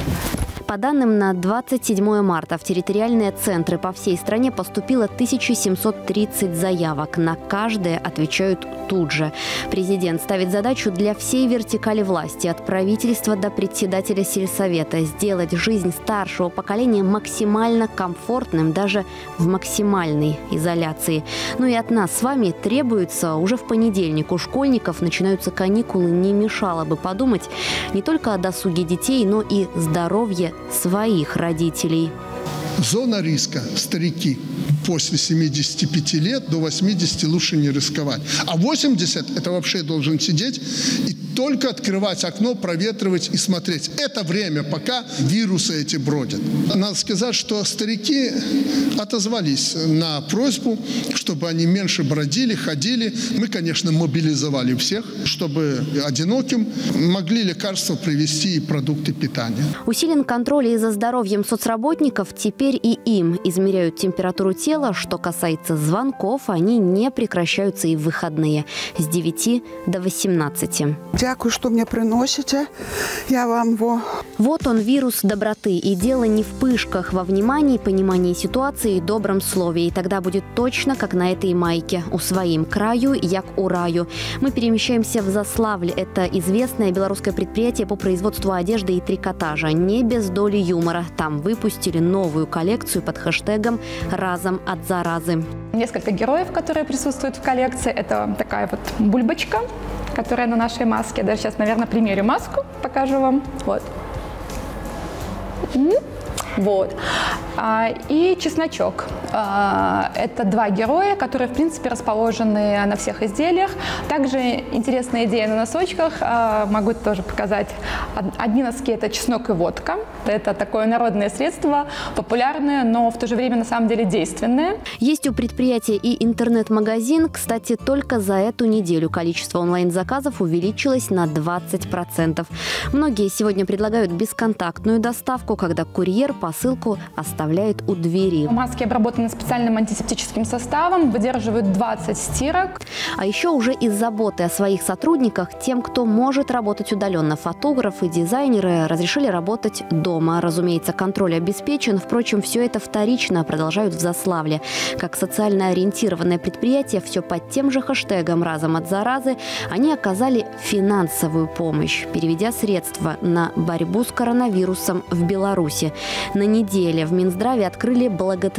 По данным на двадцать седьмое марта в территориальные центры по всей стране поступило тысяча семьсот тридцать заявок. На каждое отвечают тут же. Президент ставит задачу для всей вертикали власти, от правительства до председателя сельсовета, сделать жизнь старшего поколения максимально комфортным, даже в максимальной изоляции. Ну и от нас с вами требуется уже в понедельник. У школьников начинаются каникулы. Не мешало бы подумать не только о досуге детей, но и здоровье своих родителей. Зона риска – старики. После семидесяти пяти лет до восьмидесяти лучше не рисковать. А восемьдесят – это вообще должен сидеть и только открывать окно, проветривать и смотреть. Это время, пока вирусы эти бродят. Надо сказать, что старики отозвались на просьбу, чтобы они меньше бродили, ходили. Мы, конечно, мобилизовали всех, чтобы одиноким могли лекарства привезти и продукты питания. Усилен контроль и за здоровьем соцработников. Теперь и им измеряют температуру тела. Что касается звонков, они не прекращаются и в выходные с девяти до восемнадцати. Дякую, что мне приносите. Я вам его. Вот он, вирус доброты. И дело не в пышках, во внимании, понимании ситуации и добром слове. И тогда будет точно, как на этой майке. У своим краю, як у раю. Мы перемещаемся в Заславль. Это известное белорусское предприятие по производству одежды и трикотажа. Не без доли юмора. Там выпустили новую коллекцию под хэштегом «Разом от заразы». Несколько героев, которые присутствуют в коллекции. Это такая вот бульбочка, которая на нашей маске. Даже сейчас, наверное, примерю маску, покажу вам. Вот. Вот. И чесночок. Это два героя, которые, в принципе, расположены на всех изделиях. Также интересная идея на носочках. Могу тоже показать. Одни носки – это чеснок и водка. Это такое народное средство, популярное, но в то же время, на самом деле, действенное. Есть у предприятия и интернет-магазин. Кстати, только за эту неделю количество онлайн-заказов увеличилось на двадцать процентов. Многие сегодня предлагают бесконтактную доставку, когда курьер посылку оставляет у двери. Маски обработаны специальным антисептическим составом, выдерживают двадцать стирок. А еще уже из заботы о своих сотрудниках тем, кто может работать удаленно, фотографы, дизайнеры, разрешили работать дома. Разумеется, контроль обеспечен. Впрочем, все это вторично продолжают в Заславле. Как социально ориентированное предприятие, все под тем же хэштегом «Разом от заразы», они оказали финансовую помощь, переведя средства на борьбу с коронавирусом в Беларуси. На неделе в Минздраве открыли благотворительный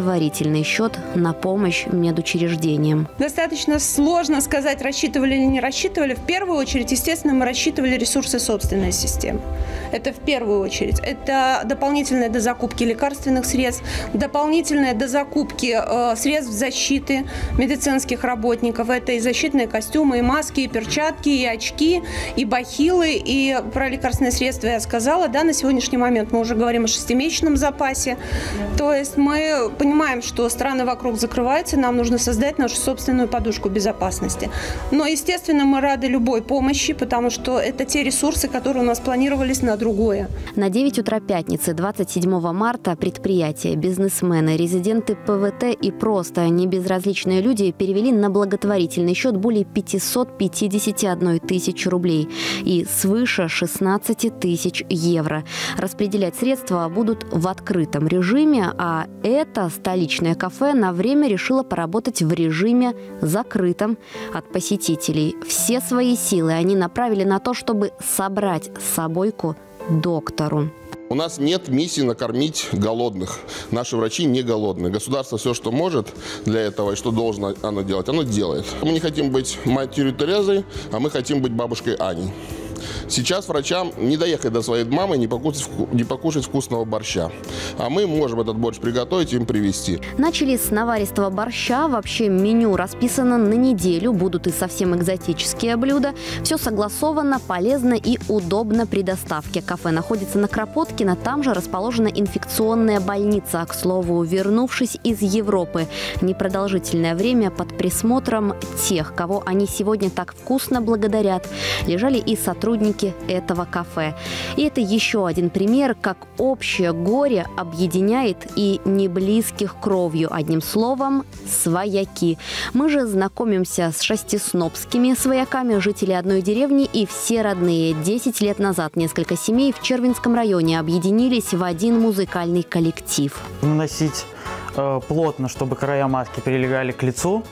дополнительный счет на помощь медучреждениям. Достаточно сложно сказать, рассчитывали или не рассчитывали. В первую очередь, естественно, мы рассчитывали ресурсы собственной системы. Это в первую очередь. Это дополнительные дозакупки лекарственных средств, дополнительные дозакупки э, средств защиты медицинских работников. Это и защитные костюмы, и маски, и перчатки, и очки, и бахилы, и про лекарственные средства я сказала. Да, на сегодняшний момент мы уже говорим о шестимесячном запасе. То есть мы понимаем, что страны вокруг закрываются, нам нужно создать нашу собственную подушку безопасности. Но, естественно, мы рады любой помощи, потому что это те ресурсы, которые у нас планировались на другое. На девять утра пятницы, двадцать седьмого марта, предприятия, бизнесмены, резиденты ПВТ и просто небезразличные люди перевели на благотворительный счет более пятисот пятидесяти одной тысячи рублей и свыше шестнадцати тысяч евро. Распределять средства будут в открытом режиме, а это столичное кафе на время решило поработать в режиме закрытом от посетителей. Все свои силы они направили на то, чтобы собрать собойку доктору. У нас нет миссии накормить голодных. Наши врачи не голодные. Государство все, что может для этого и что должно оно делать, оно делает. Мы не хотим быть матерью Терезой, а мы хотим быть бабушкой Аней. Сейчас врачам не доехать до своей мамы, не покушать, не покушать вкусного борща. А мы можем этот борщ приготовить и им привезти. Начали с наваристого борща. Вообще меню расписано на неделю. Будут и совсем экзотические блюда. Все согласовано, полезно и удобно при доставке. Кафе находится на Кропоткина. Там же расположена инфекционная больница. К слову, вернувшись из Европы, непродолжительное время под присмотром тех, кого они сегодня так вкусно благодарят, лежали и сотрудники этого кафе. И это еще один пример, как общее горе объединяет и неблизких кровью. Одним словом, свояки. Мы же знакомимся с шестиснопскими свояками, жители одной деревни и все родные. Десять лет назад несколько семей в Червинском районе объединились в один музыкальный коллектив. Наносить э, плотно, чтобы края маски прилегали к лицу,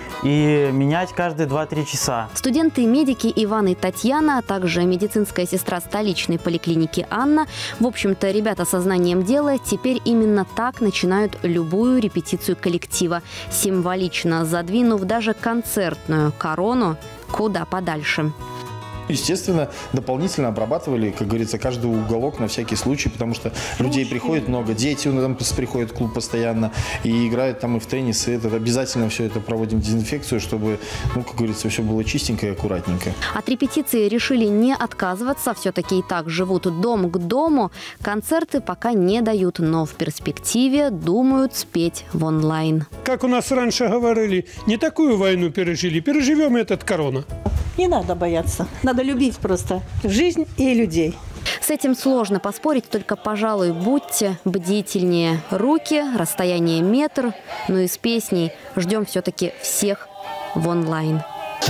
и менять каждые два-три часа. Студенты-медики Иван и Татьяна, а также медицинская сестра столичной поликлиники Анна, в общем-то, ребята со знанием дела, теперь именно так начинают любую репетицию коллектива, символично задвинув даже концертную корону куда подальше. Естественно, дополнительно обрабатывали, как говорится, каждый уголок на всякий случай, потому что людей приходит много, дети там приходят в клуб постоянно и играют там и в теннис, и это обязательно все это проводим дезинфекцию, чтобы, ну, как говорится, все было чистенько и аккуратненько. От репетиции решили не отказываться, все-таки и так живут дом к дому. Концерты пока не дают, но в перспективе думают спеть в онлайн. Как у нас раньше говорили, не такую войну пережили, переживем этот корона. Не надо бояться, надо любить просто жизнь и людей. С этим сложно поспорить, только, пожалуй, будьте бдительнее. Руки, расстояние метр, ну и с песней ждем все-таки всех в онлайн.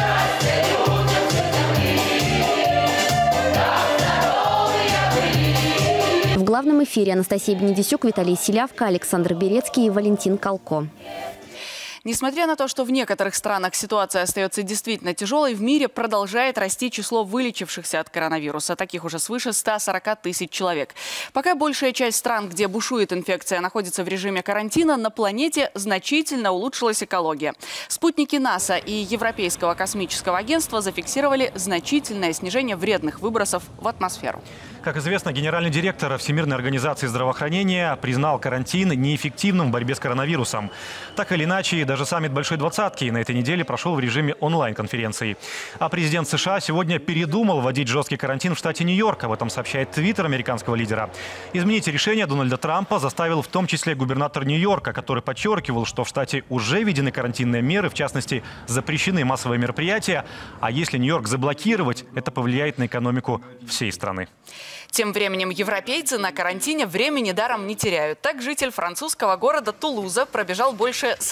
В главном эфире Анастасия Бенедисюк, Виталий Селявко, Александр Берецкий и Валентин Колко. Несмотря на то, что в некоторых странах ситуация остается действительно тяжелой, в мире продолжает расти число вылечившихся от коронавируса. Таких уже свыше ста сорока тысяч человек. Пока большая часть стран, где бушует инфекция, находится в режиме карантина, на планете значительно улучшилась экология. Спутники НАСА и Европейского космического агентства зафиксировали значительное снижение вредных выбросов в атмосферу. Как известно, генеральный директор Всемирной организации здравоохранения признал карантин неэффективным в борьбе с коронавирусом. Так или иначе, даже саммит Большой Двадцатки на этой неделе прошел в режиме онлайн-конференции. А президент США сегодня передумал вводить жесткий карантин в штате Нью-Йорк. Об этом сообщает твиттер американского лидера. Изменить решение Дональда Трампа заставил в том числе губернатор Нью-Йорка, который подчеркивал, что в штате уже введены карантинные меры, в частности, запрещены массовые мероприятия. А если Нью-Йорк заблокировать, это повлияет на экономику всей страны. Тем временем европейцы на карантине времени даром не теряют. Так житель французского города Тулуза пробежал больше сорока двух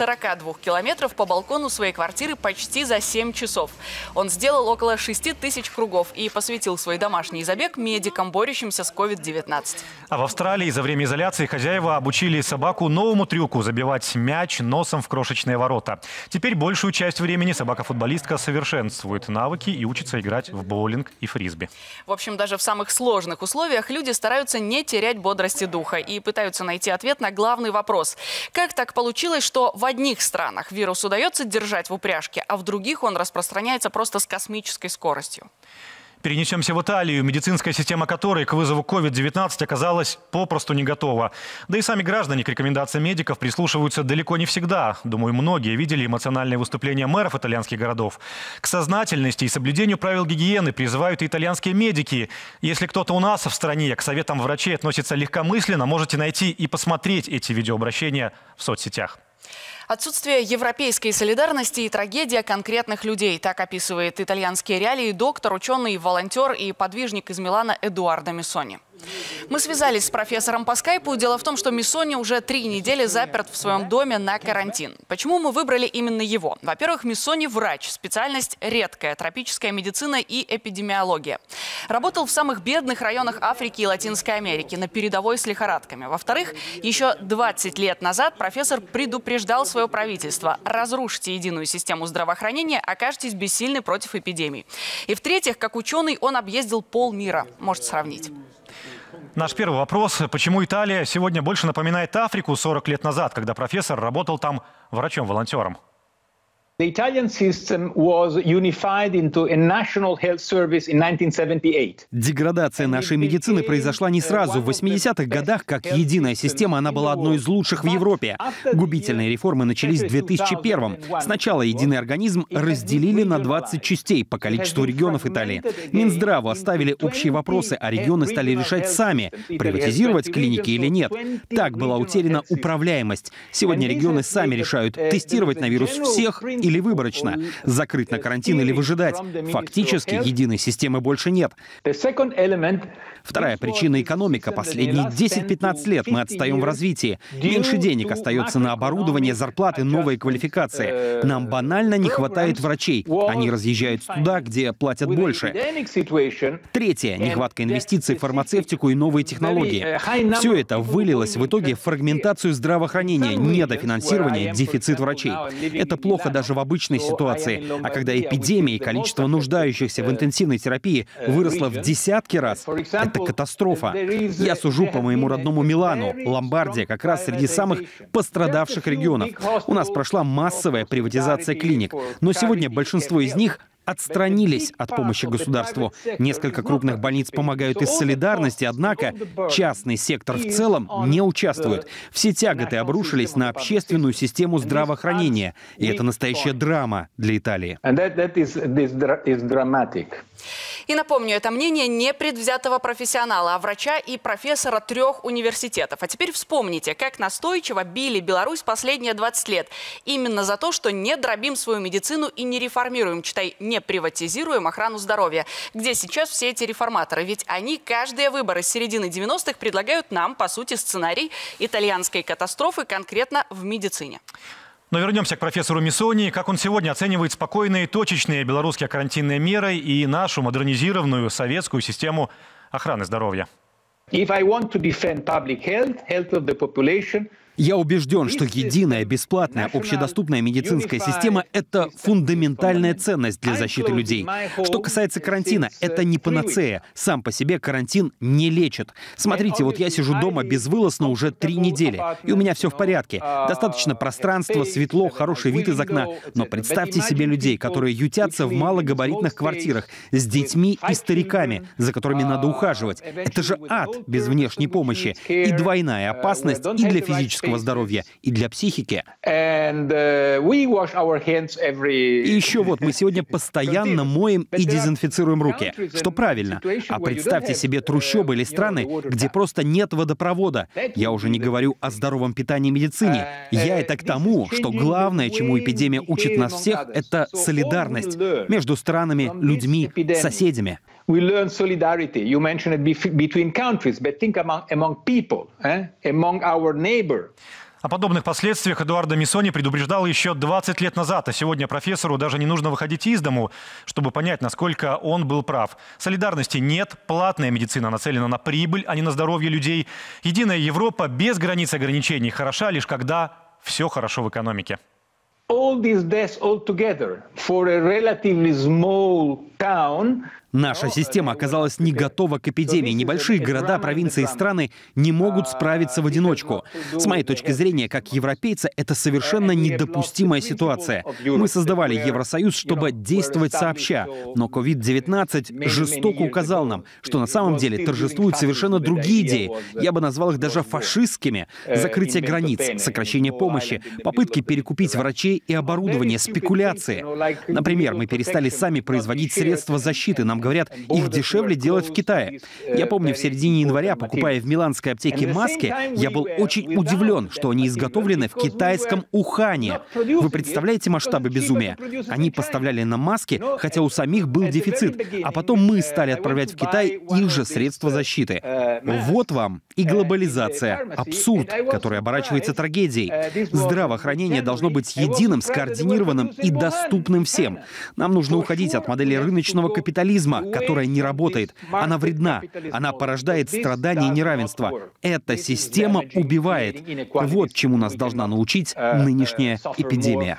двух километров по балкону своей квартиры почти за семь часов. Он сделал около шести тысяч кругов и посвятил свой домашний забег медикам, борющимся с ковид девятнадцать. А в Австралии за время изоляции хозяева обучили собаку новому трюку – забивать мяч носом в крошечные ворота. Теперь большую часть времени собака-футболистка совершенствует навыки и учится играть в боулинг и фрисби. В общем, даже в самых сложных условиях люди стараются не терять бодрости духа и пытаются найти ответ на главный вопрос. Как так получилось, что в одних странах вирус удается держать в упряжке, а в других он распространяется просто с космической скоростью? Перенесемся в Италию, медицинская система которой к вызову ковид девятнадцать оказалась попросту не готова. Да и сами граждане к рекомендациям медиков прислушиваются далеко не всегда. Думаю, многие видели эмоциональные выступления мэров итальянских городов. К сознательности и соблюдению правил гигиены призывают и итальянские медики. Если кто-то у нас в стране к советам врачей относится легкомысленно, можете найти и посмотреть эти видеообращения в соцсетях. Отсутствие европейской солидарности и трагедия конкретных людей. Так описывает итальянские реалии доктор, ученый, волонтер и подвижник из Милана Эдуардо Миссони. Мы связались с профессором по скайпу. Дело в том, что Миссони уже три недели заперт в своем доме на карантин. Почему мы выбрали именно его? Во-первых, Миссони врач, специальность редкая, тропическая медицина и эпидемиология. Работал в самых бедных районах Африки и Латинской Америки, на передовой с лихорадками. Во-вторых, еще двадцать лет назад профессор предупреждал свое правительство: разрушите единую систему здравоохранения, окажетесь бессильны против эпидемий. И в-третьих, как ученый, он объездил полмира. Можете сравнить. Наш первый вопрос. Почему Италия сегодня больше напоминает Африку сорок лет назад, когда профессор работал там врачом-волонтером? Деградация нашей медицины произошла не сразу. В восьмидесятых годах, как единая система, она была одной из лучших в Европе. Губительные реформы начались в две тысячи первом. Сначала единый организм разделили на двадцать частей по количеству регионов Италии. Минздраву оставили общие вопросы, а регионы стали решать сами, приватизировать клиники или нет. Так была утеряна управляемость. Сегодня регионы сами решают, тестировать на вирус всех или выборочно, закрыть на карантин или выжидать. Фактически единой системы больше нет. Вторая причина — экономика. Последние десять-пятнадцать лет мы отстаем в развитии. Меньше денег остается на оборудование, зарплаты, новые квалификации. Нам банально не хватает врачей. Они разъезжают туда, где платят больше. Третье — нехватка инвестиций в фармацевтику и новые технологии. Все это вылилось в итоге в фрагментацию здравоохранения, недофинансирование, дефицит врачей. Это плохо даже в обычной ситуации. А когда эпидемия и количество нуждающихся в интенсивной терапии выросло в десятки раз, это катастрофа. Я сужу по моему родному Милану. Ломбардия как раз среди самых пострадавших регионов. У нас прошла массовая приватизация клиник. Но сегодня большинство из них отстранились от помощи государству. Несколько крупных больниц помогают из солидарности, однако частный сектор в целом не участвует. Все тяготы обрушились на общественную систему здравоохранения. И это настоящая драма для Италии. И напомню, это мнение непредвзятого профессионала, а врача и профессора трех университетов. А теперь вспомните, как настойчиво били Беларусь последние двадцать лет. Именно за то, что не дробим свою медицину и не реформируем, читай, не приватизируем охрану здоровья. Где сейчас все эти реформаторы? Ведь они каждые выборы с середины девяностых предлагают нам, по сути, сценарий итальянской катастрофы конкретно в медицине. Но вернемся к профессору Миссони. Как он сегодня оценивает спокойные, точечные белорусские карантинные меры и нашу модернизированную советскую систему охраны здоровья? Я убежден, что единая, бесплатная, общедоступная медицинская система – это фундаментальная ценность для защиты людей. Что касается карантина, это не панацея. Сам по себе карантин не лечит. Смотрите, вот я сижу дома безвылазно уже три недели, и у меня все в порядке. Достаточно пространства, светло, хороший вид из окна. Но представьте себе людей, которые ютятся в малогабаритных квартирах с детьми и стариками, за которыми надо ухаживать. Это же ад без внешней помощи. И двойная опасность и для физического здоровья, и для психики. And, uh, we wash our hands every... И еще вот мы сегодня постоянно моем и дезинфицируем руки, что правильно. А представьте себе трущобы или страны, где просто нет водопровода. Я уже не говорю о здоровом питании и медицине. Я это к тому, что главное, чему эпидемия учит нас всех, это солидарность между странами, людьми, соседями. We learn solidarity. You mentioned it between countries, but think among, among people, eh? among our neighbor. О подобных последствиях Эдуардо Миссони предупреждал еще двадцать лет назад, а сегодня профессору даже не нужно выходить из дому, чтобы понять, насколько он был прав. Солидарности нет, платная медицина нацелена на прибыль, а не на здоровье людей. Единая Европа без границ и ограничений хороша лишь когда все хорошо в экономике. All these deaths all together for a relatively small town. Наша система оказалась не готова к эпидемии. Небольшие города, провинции и страны не могут справиться в одиночку. С моей точки зрения, как европейца, это совершенно недопустимая ситуация. Мы создавали Евросоюз, чтобы действовать сообща. Но ковид девятнадцать жестоко указал нам, что на самом деле торжествуют совершенно другие идеи. Я бы назвал их даже фашистскими. Закрытие границ, сокращение помощи, попытки перекупить врачей и оборудование, спекуляции. Например, мы перестали сами производить средства защиты. Нам говорят, их дешевле делать в Китае. Я помню, в середине января, покупая в миланской аптеке маски, я был очень удивлен, что они изготовлены в китайском Ухане. Вы представляете масштабы безумия? Они поставляли нам маски, хотя у самих был дефицит, а потом мы стали отправлять в Китай их же средства защиты. Вот вам и глобализация, абсурд, который оборачивается трагедией. Здравоохранение должно быть единым, скоординированным и доступным всем. Нам нужно уходить от модели рыночного капитализма, которая не работает. Она вредна. Она порождает страдания и неравенство. Эта система убивает. Вот чему нас должна научить нынешняя эпидемия.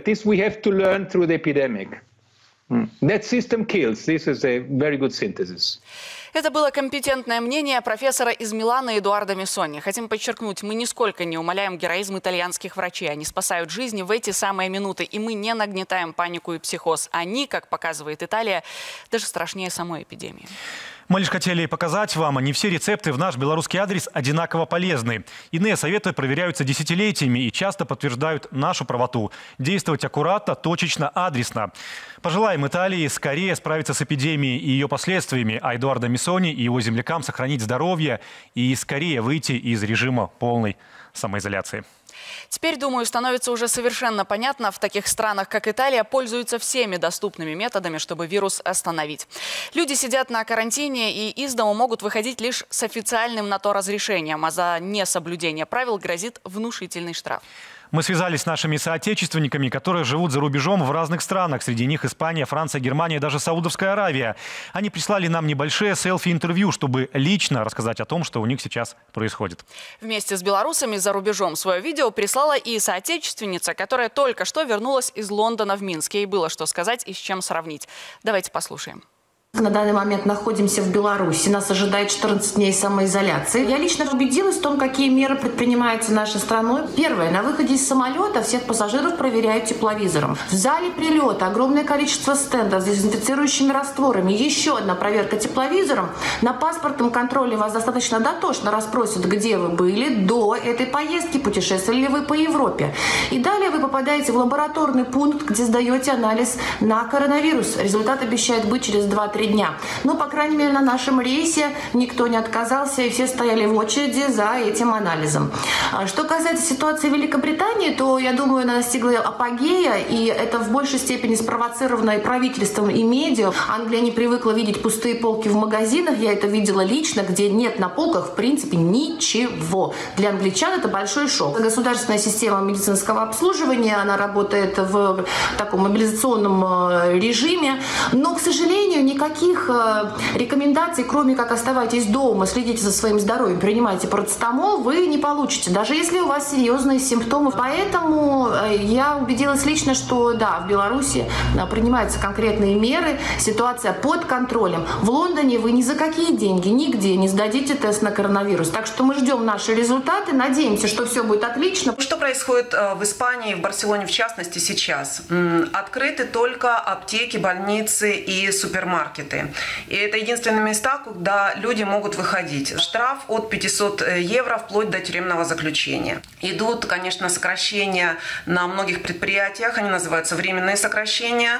Это было компетентное мнение профессора из Милана Эдуардо Миссони. Хотим подчеркнуть, мы нисколько не умаляем героизм итальянских врачей. Они спасают жизни в эти самые минуты. И мы не нагнетаем панику и психоз. Они, как показывает Италия, даже страшнее самой эпидемии. Мы лишь хотели показать вам, а не все рецепты в наш белорусский адрес одинаково полезны. Иные советы проверяются десятилетиями и часто подтверждают нашу правоту. Действовать аккуратно, точечно, адресно. Пожелаем Италии скорее справиться с эпидемией и ее последствиями, а Эдуардо Миссони и его землякам сохранить здоровье и скорее выйти из режима полной самоизоляции. Теперь, думаю, становится уже совершенно понятно, в таких странах, как Италия, пользуются всеми доступными методами, чтобы вирус остановить. Люди сидят на карантине и из дома могут выходить лишь с официальным на то разрешением, а за несоблюдение правил грозит внушительный штраф. Мы связались с нашими соотечественниками, которые живут за рубежом в разных странах. Среди них Испания, Франция, Германия, даже Саудовская Аравия. Они прислали нам небольшие селфи-интервью, чтобы лично рассказать о том, что у них сейчас происходит. Вместе с белорусами за рубежом свое видео прислала и соотечественница, которая только что вернулась из Лондона в Минск. Ей было что сказать и с чем сравнить. Давайте послушаем. На данный момент находимся в Беларуси. Нас ожидает четырнадцать дней самоизоляции. Я лично убедилась в том, какие меры предпринимаются нашей страной. Первое. На выходе из самолета всех пассажиров проверяют тепловизором. В зале прилета огромное количество стендов с дезинфицирующими растворами. Еще одна проверка тепловизором. На паспортном контроле вас достаточно дотошно расспросят, где вы были до этой поездки, путешествовали ли вы по Европе. И далее вы попадаете в лабораторный пункт, где сдаете анализ на коронавирус. Результат обещает быть через два-три дня. Но, по крайней мере, на нашем рейсе никто не отказался, и все стояли в очереди за этим анализом. Что касается ситуации в Великобритании, то, я думаю, она достигла апогея, и это в большей степени спровоцировано и правительством, и медиа. Англия не привыкла видеть пустые полки в магазинах, я это видела лично, где нет на полках, в принципе, ничего. Для англичан это большой шок. Государственная система медицинского обслуживания, она работает в таком мобилизационном режиме, но, к сожалению, никаких рекомендаций, кроме как оставайтесь дома, следите за своим здоровьем, принимайте парацетамол, вы не получите, даже если у вас серьезные симптомы. Поэтому я убедилась лично, что да, в Беларуси принимаются конкретные меры, ситуация под контролем. В Лондоне вы ни за какие деньги, нигде не сдадите тест на коронавирус. Так что мы ждем наши результаты, надеемся, что все будет отлично. Что происходит в Испании, в Барселоне в частности сейчас? Открыты только аптеки, больницы и супермаркеты. И это единственные места, куда люди могут выходить. Штраф от пятисот евро вплоть до тюремного заключения. Идут, конечно, сокращения на многих предприятиях, они называются временные сокращения.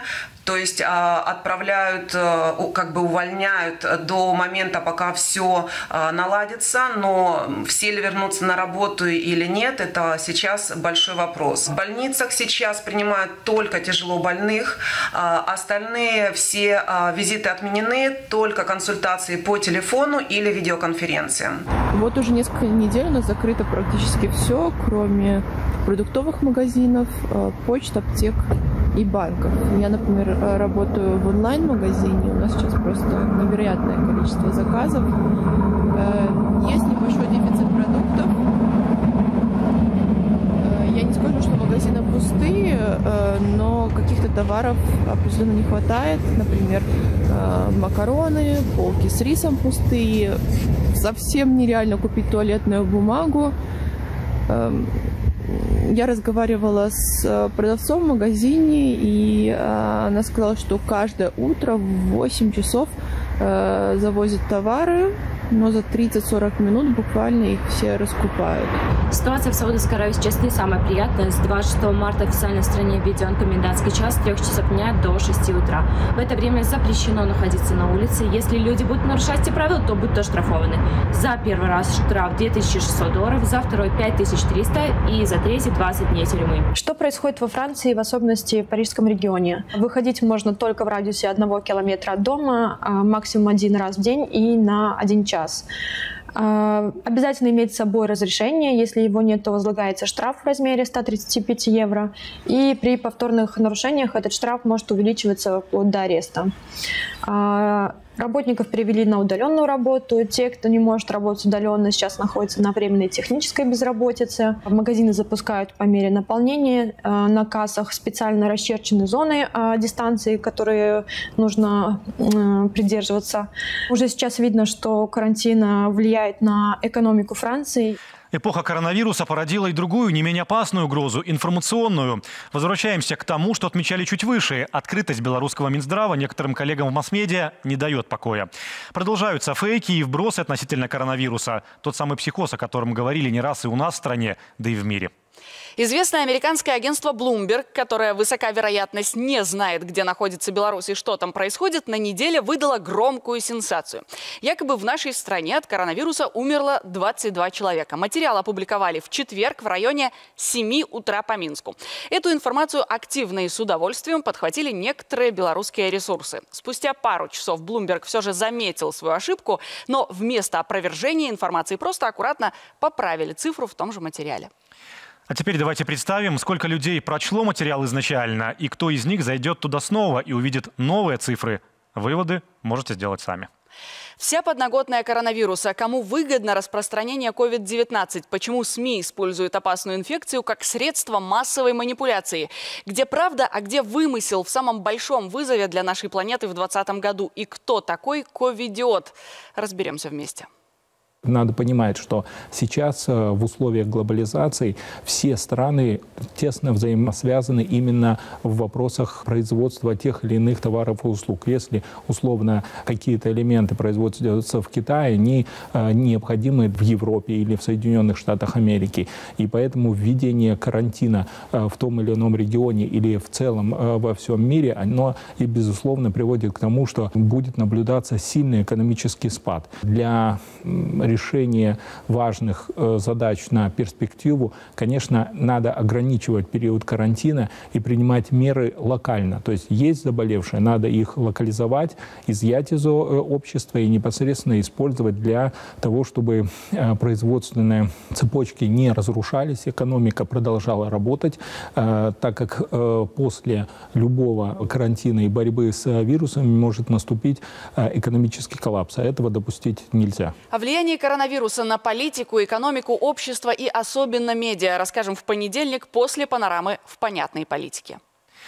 То есть отправляют, как бы увольняют до момента, пока все наладится, но все ли вернутся на работу или нет, это сейчас большой вопрос. В больницах сейчас принимают только тяжело больных, остальные все визиты отменены, только консультации по телефону или видеоконференциям. Вот уже несколько недель у нас закрыто практически все, кроме продуктовых магазинов, почт, аптек и банков. Я, например, работаю в онлайн-магазине, у нас сейчас просто невероятное количество заказов. Есть небольшой дефицит продуктов. Я не скажу, что магазины пустые, но каких-то товаров определенно не хватает. Например, макароны, полки с рисом пустые. Совсем нереально купить туалетную бумагу. Я разговаривала с продавцом в магазине, и она сказала, что каждое утро в восемь часов завозят товары, но за тридцать-сорок минут буквально их все раскупают. Ситуация в Саудовской Аравии сейчас не самая приятная. С двадцать шестого марта официально в стране введен комендантский час с трёх часов дня до шести утра. В это время запрещено находиться на улице. Если люди будут нарушать эти правила, то будут оштрафованы. За первый раз штраф две тысячи шестьсот долларов, за второй пять тысяч триста и за третий двадцать дней тюрьмы. Что происходит во Франции, в особенности в парижском регионе? Выходить можно только в радиусе одного километра от дома, максимум один раз в день и на один час. Обязательно иметь с собой разрешение. Если его нет, то возлагается штраф в размере ста тридцати пяти евро. И при повторных нарушениях этот штраф может увеличиваться вплоть до ареста. Работников перевели на удаленную работу. Те, кто не может работать удаленно, сейчас находятся на временной технической безработице. Магазины запускают по мере наполнения. На кассах специально расчерчены зоны дистанции, которые нужно придерживаться. Уже сейчас видно, что карантин влияет на экономику Франции. Эпоха коронавируса породила и другую, не менее опасную угрозу – информационную. Возвращаемся к тому, что отмечали чуть выше. Открытость белорусского Минздрава некоторым коллегам в масс-медиа не дает покоя. Продолжаются фейки и вбросы относительно коронавируса. Тот самый психоз, о котором говорили не раз и у нас в стране, да и в мире. Известное американское агентство Bloomberg, которое высока вероятность не знает, где находится Беларусь и что там происходит, на неделе выдало громкую сенсацию. Якобы в нашей стране от коронавируса умерло двадцать два человека. Материал опубликовали в четверг в районе семи утра по Минску. Эту информацию активно и с удовольствием подхватили некоторые белорусские ресурсы. Спустя пару часов Bloomberg все же заметил свою ошибку, но вместо опровержения информации просто аккуратно поправили цифру в том же материале. А теперь давайте представим, сколько людей прочло материал изначально и кто из них зайдет туда снова и увидит новые цифры. Выводы можете сделать сами. Вся подноготная коронавируса. Кому выгодно распространение ковид девятнадцать? Почему СМИ используют опасную инфекцию как средство массовой манипуляции? Где правда, а где вымысел в самом большом вызове для нашей планеты в двадцатом году? И кто такой ковидиот? Разберемся вместе. Надо понимать, что сейчас в условиях глобализации все страны тесно взаимосвязаны именно в вопросах производства тех или иных товаров и услуг. Если условно какие-то элементы производятся в Китае, они необходимы в Европе или в Соединенных Штатах Америки. И поэтому введение карантина в том или ином регионе или в целом во всем мире, оно и безусловно приводит к тому, что будет наблюдаться сильный экономический спад. Для решение важных э, задач на перспективу, конечно, надо ограничивать период карантина и принимать меры локально. То есть есть заболевшие, надо их локализовать, изъять из э, общества и непосредственно использовать для того, чтобы э, производственные цепочки не разрушались, экономика продолжала работать, э, так как э, после любого карантина и борьбы с э, вирусом может наступить э, экономический коллапс, а этого допустить нельзя. О влиянии коронавируса на политику, экономику, общество и особенно медиа расскажем в понедельник после панорамы в понятной политике.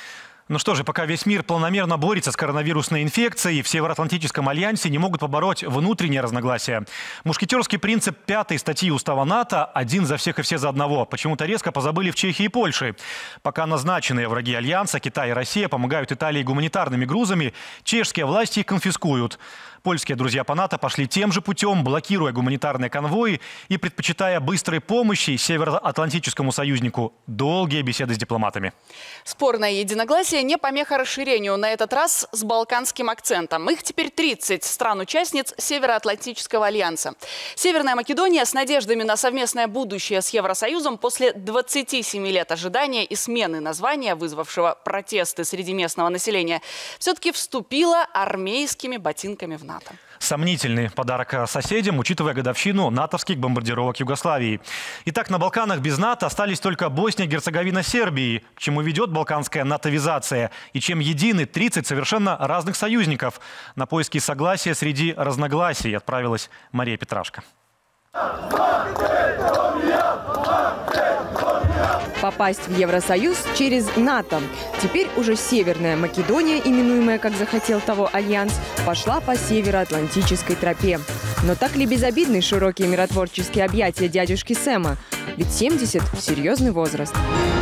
Ну что же, пока весь мир планомерно борется с коронавирусной инфекцией, в Североатлантическом альянсе не могут побороть внутренние разногласия. Мушкетерский принцип пятой статьи Устава НАТО «один за всех и все за одного» почему-то резко позабыли в Чехии и Польше. Пока назначенные враги альянса, Китай и Россия, помогают Италии гуманитарными грузами, чешские власти их конфискуют. Польские друзья по НАТО пошли тем же путем, блокируя гуманитарные конвои и предпочитая быстрой помощи Североатлантическому союзнику долгие беседы с дипломатами. Спорное единогласие Бразилия не помеха расширению, на этот раз с балканским акцентом. Их теперь тридцать стран-участниц Североатлантического альянса. Северная Македония с надеждами на совместное будущее с Евросоюзом после двадцати семи лет ожидания и смены названия, вызвавшего протесты среди местного населения, все-таки вступила армейскими ботинками в НАТО. Сомнительный подарок соседям, учитывая годовщину натовских бомбардировок Югославии. Итак, на Балканах без НАТО остались только Босния, Герцеговина, Сербия, к чему ведет балканская натовизация, и чем едины тридцать совершенно разных союзников. На поиски согласия среди разногласий отправилась Мария Петрашко. Попасть в Евросоюз через НАТО. Теперь уже Северная Македония, именуемая, как захотел того Альянс, пошла по североатлантической тропе. Но так ли безобидны широкие миротворческие объятия дядюшки Сэма? Ведь семьдесят – серьезный возраст.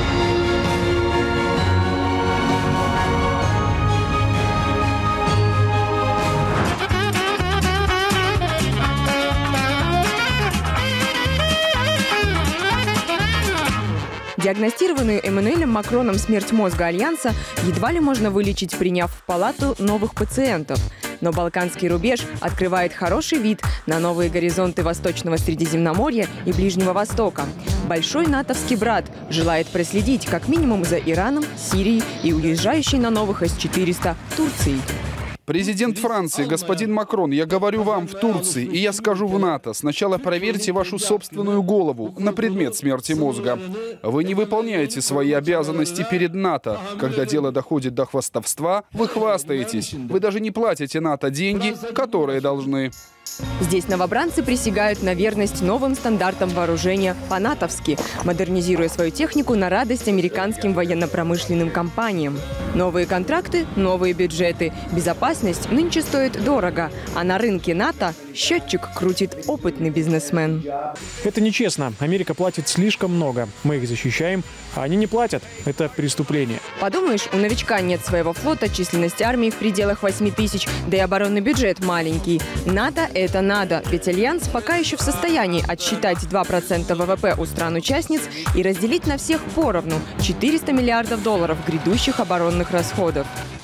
Диагностированную Эммануэлем Макроном смерть мозга Альянса едва ли можно вылечить, приняв в палату новых пациентов. Но Балканский рубеж открывает хороший вид на новые горизонты Восточного Средиземноморья и Ближнего Востока. Большой натовский брат желает проследить как минимум за Ираном, Сирией и уезжающей на новых эс четыреста Турцией. Президент Франции, господин Макрон, я говорю вам в Турции, и я скажу в НАТО, сначала проверьте вашу собственную голову на предмет смерти мозга. Вы не выполняете свои обязанности перед НАТО. Когда дело доходит до хвастовства, вы хвастаетесь. Вы даже не платите НАТО деньги, которые должны. Здесь новобранцы присягают на верность новым стандартам вооружения по-натовски, модернизируя свою технику на радость американским военно-промышленным компаниям. Новые контракты, новые бюджеты. Безопасность нынче стоит дорого, а на рынке НАТО счетчик крутит опытный бизнесмен. Это нечестно. Америка платит слишком много. Мы их защищаем, а они не платят. Это преступление. Подумаешь, у новичка нет своего флота, численность армии в пределах восьми тысяч, да и оборонный бюджет маленький. НАТО – это надо, ведь Альянс пока еще в состоянии отсчитать два процента вэ вэ пэ у стран-участниц и разделить на всех поровну – четыреста миллиардов долларов грядущих оборонных расходов.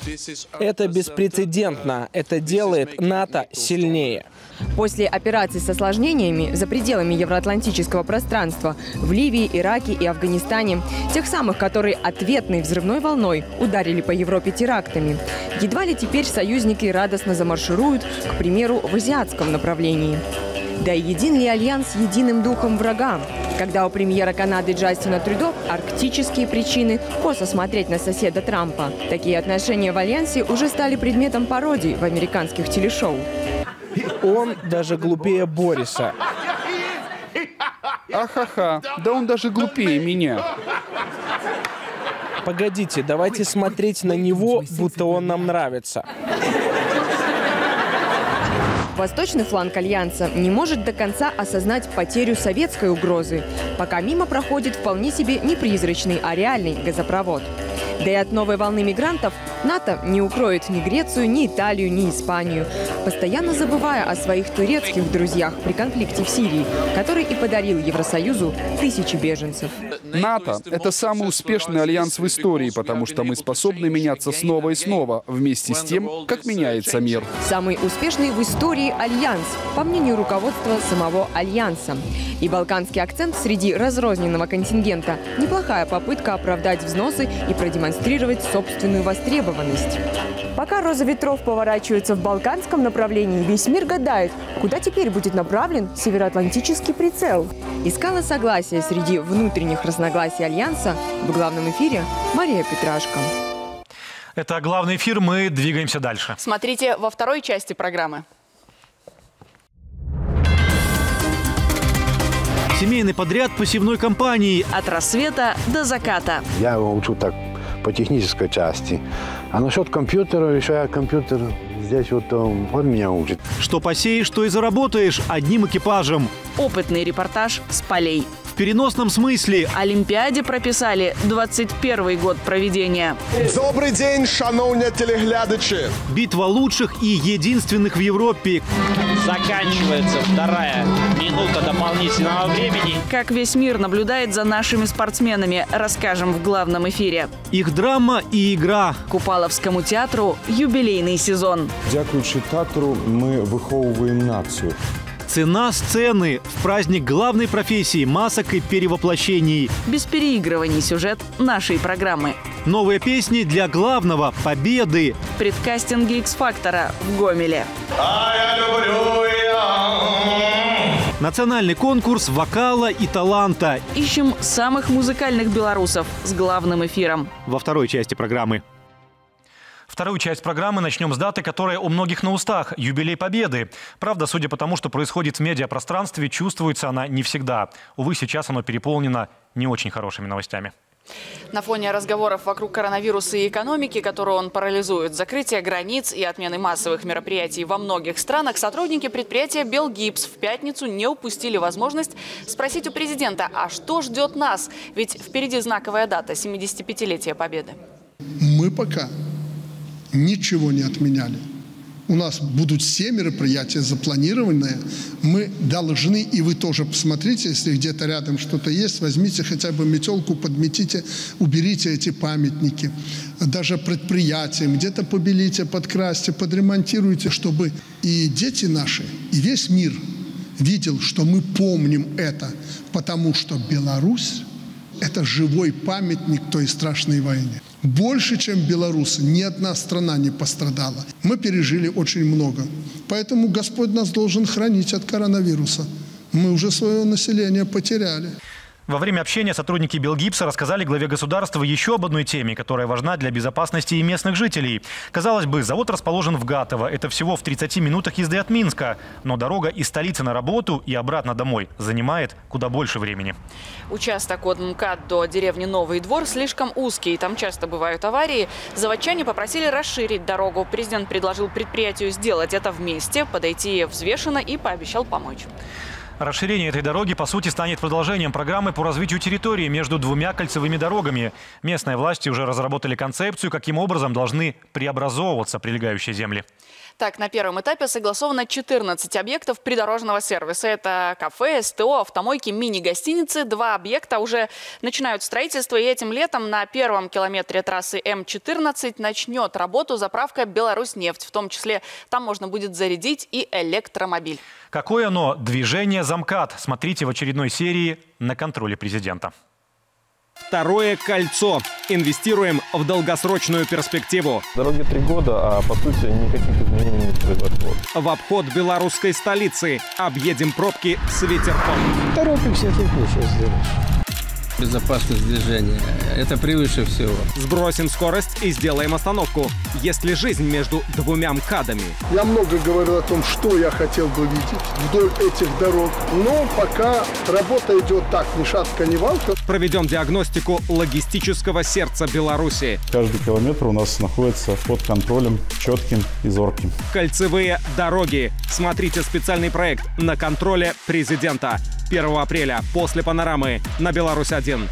Это беспрецедентно. Это делает НАТО сильнее. После операций с осложнениями за пределами евроатлантического пространства в Ливии, Ираке и Афганистане, тех самых, которые ответной взрывной волной ударили по Европе терактами, едва ли теперь союзники радостно замаршируют, к примеру, в азиатском направлении. Да и един ли Альянс единым духом врага? Когда у премьера Канады Джастина Трюдо арктические причины косо смотреть на соседа Трампа. Такие отношения в Альянсе уже стали предметом пародий в американских телешоу. Он даже глупее Бориса. Ахаха, да он даже глупее меня. Погодите, давайте смотреть на него, будто он нам нравится. Восточный фланг Альянса не может до конца осознать потерю советской угрозы, пока мимо проходит вполне себе не призрачный, а реальный газопровод. Да и от новой волны мигрантов НАТО не укроет ни Грецию, ни Италию, ни Испанию, постоянно забывая о своих турецких друзьях при конфликте в Сирии, который и подарил Евросоюзу тысячи беженцев. НАТО – это самый успешный альянс в истории, потому что мы способны меняться снова и снова, вместе с тем, как меняется мир. Самый успешный в истории альянс, по мнению руководства самого альянса. И балканский акцент среди разрозненного контингента – неплохая попытка оправдать взносы и продемонстрировать собственную востребованность. Пока роза ветров поворачивается в балканском направлении, весь мир гадает, куда теперь будет направлен североатлантический прицел. Искала согласие среди внутренних разногласий Альянса. В главном эфире Мария Петрашко. Это главный эфир, мы двигаемся дальше. Смотрите во второй части программы. Семейный подряд посевной компании. От рассвета до заката. Я его учу так по технической части. А насчет компьютера, еще я компьютер здесь вот он меня учит. Что посеешь, что и заработаешь одним экипажем. Опытный репортаж с полей. в переносном смысле. Олимпиаде прописали двадцать первый год проведения. Добрый день, шановні телеглядачі. Битва лучших и единственных в Европе. Заканчивается вторая минута дополнительного времени. Как весь мир наблюдает за нашими спортсменами, расскажем в главном эфире. Их драма и игра. Купаловскому театру юбилейный сезон. Дякуючи театру, мы выховываем нацию. Цена сцены в праздник главной профессии масок и перевоплощений. Без переигрываний сюжет нашей программы. Новые песни для главного – победы. Предкастинги X-Factor в Гомеле. А я люблю я. Национальный конкурс вокала и таланта. Ищем самых музыкальных белорусов с главным эфиром. Во второй части программы. Вторую часть программы начнем с даты, которая у многих на устах – юбилей Победы. Правда, судя по тому, что происходит в медиапространстве, чувствуется она не всегда. Увы, сейчас оно переполнено не очень хорошими новостями. На фоне разговоров вокруг коронавируса и экономики, которую он парализует, закрытия границ и отмены массовых мероприятий во многих странах, сотрудники предприятия «Белгипс» в пятницу не упустили возможность спросить у президента, а что ждет нас? Ведь впереди знаковая дата – семидесятипятилетие Победы. Мы пока ничего не отменяли. У нас будут все мероприятия запланированные. Мы должны, и вы тоже посмотрите, если где-то рядом что-то есть, возьмите хотя бы метелку, подметите, уберите эти памятники. Даже предприятиям где-то побелите, подкрасьте, подремонтируйте, чтобы и дети наши, и весь мир видел, что мы помним это, потому что Беларусь – это живой памятник той страшной войне. Больше, чем белорусы, ни одна страна не пострадала. Мы пережили очень много. Поэтому Господь нас должен хранить от коронавируса. Мы уже свое население потеряли. Во время общения сотрудники Белгипса рассказали главе государства еще об одной теме, которая важна для безопасности и местных жителей. Казалось бы, завод расположен в Гатово. Это всего в тридцати минутах езды от Минска. Но дорога из столицы на работу и обратно домой занимает куда больше времени. Участок от МКАД до деревни Новый Двор слишком узкий. Там часто бывают аварии. Заводчане попросили расширить дорогу. Президент предложил предприятию сделать это вместе, подойти взвешенно и пообещал помочь. Расширение этой дороги, по сути, станет продолжением программы по развитию территории между двумя кольцевыми дорогами. Местные власти уже разработали концепцию, каким образом должны преобразовываться прилегающие земли. Так, на первом этапе согласовано четырнадцать объектов придорожного сервиса. Это кафе, СТО, автомойки, мини-гостиницы. Два объекта уже начинают строительство. И этим летом на первом километре трассы М четырнадцать начнет работу заправка «Беларусьнефть». В том числе там можно будет зарядить и электромобиль. Какое оно движение замкат? Смотрите в очередной серии «На контроле президента». Второе кольцо. Инвестируем в долгосрочную перспективу. Дороге три года, а по сути никаких изменений не произошло. В обход белорусской столицы. Объедем пробки с ветерком. Торопимся, это ничего сделать. Безопасность движения – это превыше всего. Сбросим скорость и сделаем остановку. Есть ли жизнь между двумя МКАДами? Я много говорил о том, что я хотел бы видеть вдоль этих дорог. Но пока работа идет так, ни шатка, ни валка. Проведем диагностику логистического сердца Беларуси. Каждый километр у нас находится под контролем четким и зорким. Кольцевые дороги. Смотрите специальный проект «На контроле президента». первого апреля после панорамы на Беларусь один.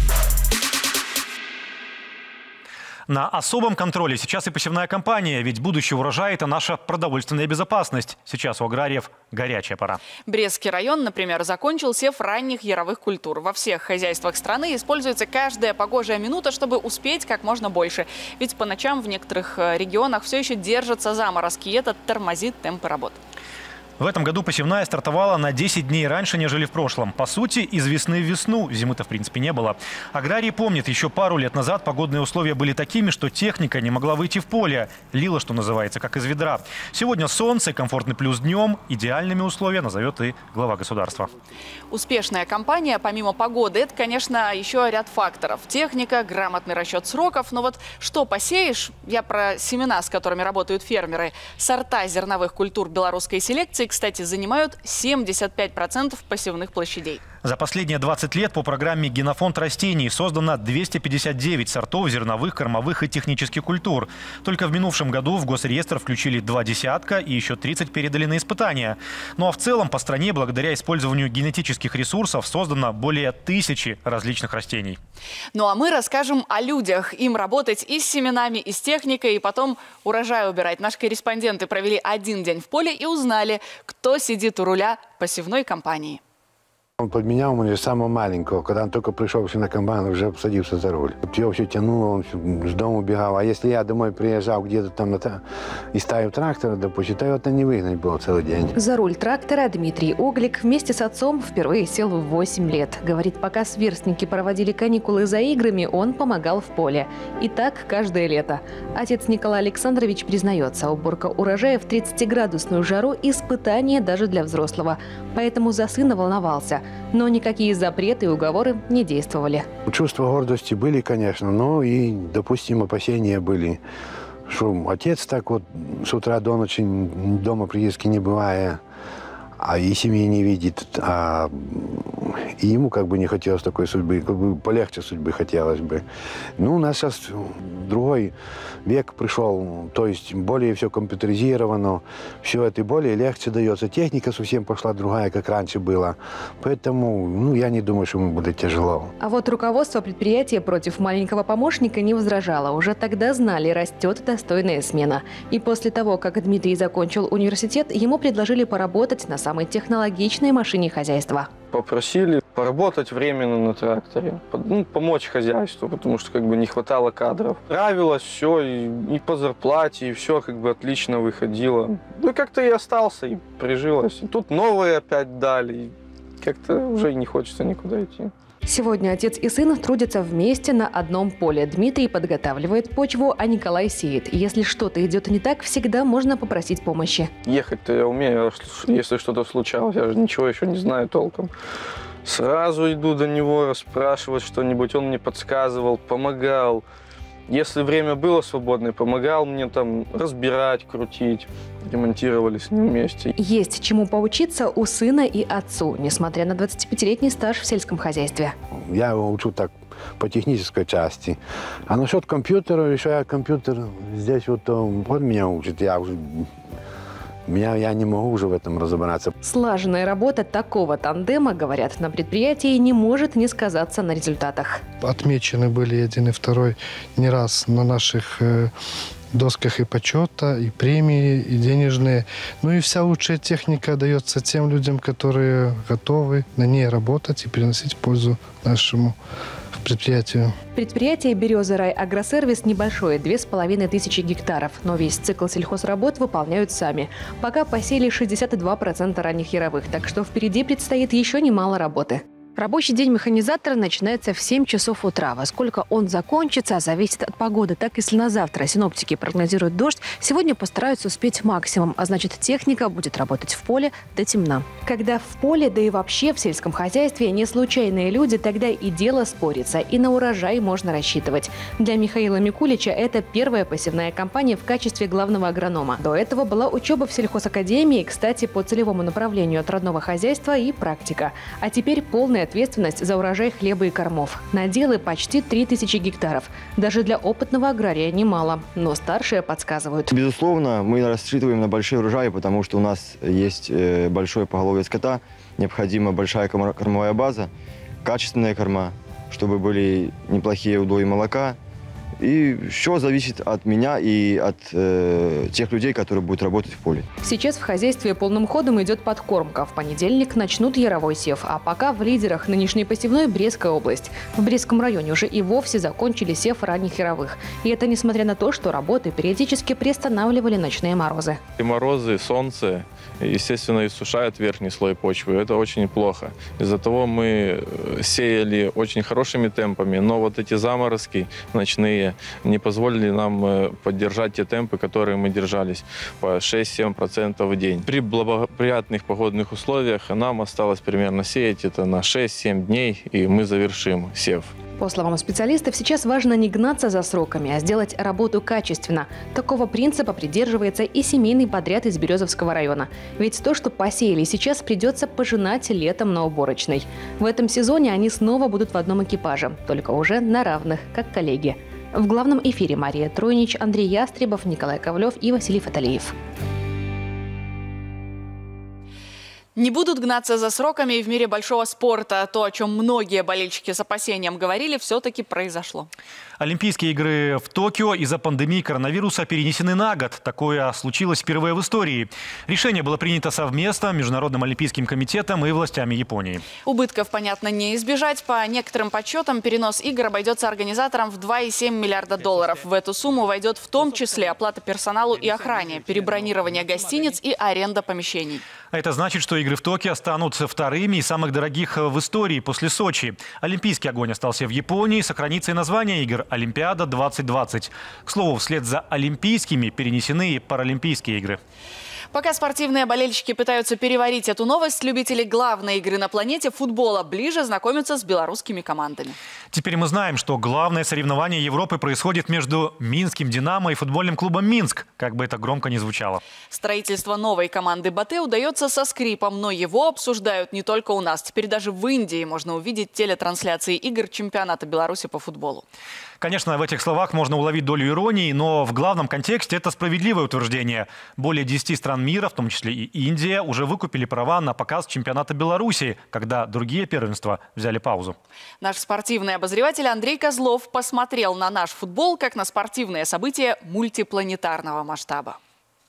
На особом контроле сейчас и посевная кампания, ведь будущий урожай – это наша продовольственная безопасность. Сейчас у аграриев горячая пора. Брестский район, например, закончил сев ранних яровых культур. Во всех хозяйствах страны используется каждая погожая минута, чтобы успеть как можно больше. Ведь по ночам в некоторых регионах все еще держатся заморозки, и это тормозит темпы работ. В этом году посевная стартовала на десять дней раньше, нежели в прошлом. По сути, из весны в весну. Зимы-то, в принципе, не было. Аграрии помнят, еще пару лет назад погодные условия были такими, что техника не могла выйти в поле. Лила, что называется, как из ведра. Сегодня солнце, комфортный плюс днем. Идеальными условия назовет и глава государства. Успешная кампания, помимо погоды, это, конечно, еще ряд факторов. Техника, грамотный расчет сроков. Но вот что посеешь, я про семена, с которыми работают фермеры. Сорта зерновых культур белорусской селекции, кстати, занимают семьдесят пять процентов посевных площадей. За последние двадцать лет по программе «Генофонд растений» создано двести пятьдесят девять сортов зерновых, кормовых и технических культур. Только в минувшем году в госреестр включили два десятка и еще тридцать передали на испытания. Ну а в целом по стране благодаря использованию генетических ресурсов создано более тысячи различных растений. Ну а мы расскажем о людях. Им работать и с семенами, и с техникой, и потом урожай убирать. Наши корреспонденты провели один день в поле и узнали, кто сидит у руля посевной компании. Он подменял меня самого маленького. Когда он только пришел на комбайн, уже садился за руль. Его все тянуло, он с дома убегал. А если я домой приезжал где-то там и ставил трактор, допустим, то это не выгнать было целый день. За руль трактора Дмитрий Оглик вместе с отцом впервые сел в восемь лет. Говорит, пока сверстники проводили каникулы за играми, он помогал в поле. И так каждое лето. Отец Николай Александрович признается, уборка урожая в тридцатиградусную жару – испытание даже для взрослого. Поэтому за сына волновался. Но никакие запреты и уговоры не действовали. Чувства гордости были, конечно, но и, допустим, опасения были. Что отец так вот с утра до ночи дома практически не бывая, а и семьи не видит, а и ему как бы не хотелось такой судьбы, как бы полегче судьбы хотелось бы. Ну, у нас сейчас другой век пришел, то есть более все компьютеризировано, все это более легче дается. Техника совсем пошла другая, как раньше было. Поэтому, ну, я не думаю, что ему будет тяжело. А вот руководство предприятия против маленького помощника не возражало. Уже тогда знали, растет достойная смена. И после того, как Дмитрий закончил университет, ему предложили поработать на самой технологичной машине хозяйства. Попросили поработать временно на тракторе, ну, помочь хозяйству, потому что как бы не хватало кадров. Нравилось все, и, и по зарплате, и все как бы отлично выходило. Ну, как-то и остался, и прижилось. И тут новые опять дали, и как-то уже и не хочется никуда идти. Сегодня отец и сын трудятся вместе на одном поле. Дмитрий подготавливает почву, а Николай сеет. Если что-то идет не так, всегда можно попросить помощи. Ехать-то я умею, если что-то случалось, я же ничего еще не знаю толком. Сразу иду до него расспрашивать что-нибудь, он мне подсказывал, помогал. Если время было свободное, помогал мне там разбирать, крутить. Ремонтировали с ним вместе. Есть чему поучиться у сына и отцу, несмотря на двадцатипятилетний стаж в сельском хозяйстве. Я его учу так по технической части. А насчет компьютера, еще я компьютер здесь вот он меня учит. Я уже Меня, я не могу уже в этом разобраться. Слаженная работа такого тандема, говорят, на предприятии не может не сказаться на результатах. Отмечены были один и второй не раз на наших э, досках и почета, и премии, и денежные. Ну и вся лучшая техника дается тем людям, которые готовы на ней работать и приносить пользу нашему предприятию. Предприятие «Береза Рай Агросервис» небольшое, две с половиной тысячи гектаров. Но весь цикл сельхозработ выполняют сами. Пока посеяли шестьдесят два процента ранних яровых, так что впереди предстоит еще немало работы. Рабочий день механизатора начинается в семь часов утра. Во сколько он закончится, зависит от погоды. Так, если на завтра синоптики прогнозируют дождь, сегодня постараются успеть максимум. А значит, техника будет работать в поле до темна. Когда в поле, да и вообще в сельском хозяйстве не случайные люди, тогда и дело спорится, и на урожай можно рассчитывать. Для Михаила Микулича это первая посевная кампания в качестве главного агронома. До этого была учеба в сельхозакадемии, кстати, по целевому направлению от родного хозяйства и практика. А теперь полная ответственность за урожай хлеба и кормов. Наделы почти три тысячи гектаров. Даже для опытного агрария немало. Но старшие подсказывают. Безусловно, мы рассчитываем на большие урожаи, потому что у нас есть большое поголовье скота, необходима большая кормовая база, качественная корма, чтобы были неплохие удои молока. И все зависит от меня и от э, тех людей, которые будут работать в поле. Сейчас в хозяйстве полным ходом идет подкормка. В понедельник начнут яровой сев. А пока в лидерах нынешней посевной Брестская область. В Брестском районе уже и вовсе закончили сев ранних яровых. И это несмотря на то, что работы периодически приостанавливали ночные морозы. И морозы, солнце, естественно, иссушают верхний слой почвы. Это очень плохо. Из-за того мы сеяли очень хорошими темпами, но вот эти заморозки ночные, устали, не позволили нам поддержать те темпы, которые мы держались по шесть-семь процентов в день. При благоприятных погодных условиях нам осталось примерно сеять это на шесть-семь дней, и мы завершим сев. По словам специалистов, сейчас важно не гнаться за сроками, а сделать работу качественно. Такого принципа придерживается и семейный подряд из Березовского района. Ведь то, что посеяли сейчас, придется пожинать летом на уборочной. В этом сезоне они снова будут в одном экипаже, только уже на равных, как коллеги. В главном эфире Мария Тройнич, Андрей Ястребов, Николай Ковлев и Василий Фаталиев. Не будут гнаться за сроками и в мире большого спорта. То, о чем многие болельщики с опасением говорили, все-таки произошло. Олимпийские игры в Токио из-за пандемии коронавируса перенесены на год. Такое случилось впервые в истории. Решение было принято совместно Международным олимпийским комитетом и властями Японии. Убытков, понятно, не избежать. По некоторым подсчетам, перенос игр обойдется организаторам в два и семь миллиарда долларов. В эту сумму войдет в том числе оплата персоналу и охране, перебронирование гостиниц и аренда помещений. А это значит, что игры в Токио станут вторыми и самых дорогих в истории после Сочи. Олимпийский огонь остался в Японии, сохранится и название игр – Олимпиада двадцать двадцать. К слову, вслед за олимпийскими перенесены и паралимпийские игры. Пока спортивные болельщики пытаются переварить эту новость, любители главной игры на планете футбола ближе знакомятся с белорусскими командами. Теперь мы знаем, что главное соревнование Европы происходит между Минским «Динамо» и футбольным клубом «Минск», как бы это громко ни звучало. Строительство новой команды «Батэ» удается со скрипом, но его обсуждают не только у нас. Теперь даже в Индии можно увидеть телетрансляции игр чемпионата Беларуси по футболу. Конечно, в этих словах можно уловить долю иронии, но в главном контексте это справедливое утверждение. Более десяти стран мира, в том числе и Индия, уже выкупили права на показ чемпионата Беларуси, когда другие первенства взяли паузу. Наш спортивный обозреватель Андрей Козлов посмотрел на наш футбол как на спортивное событие мультипланетарного масштаба.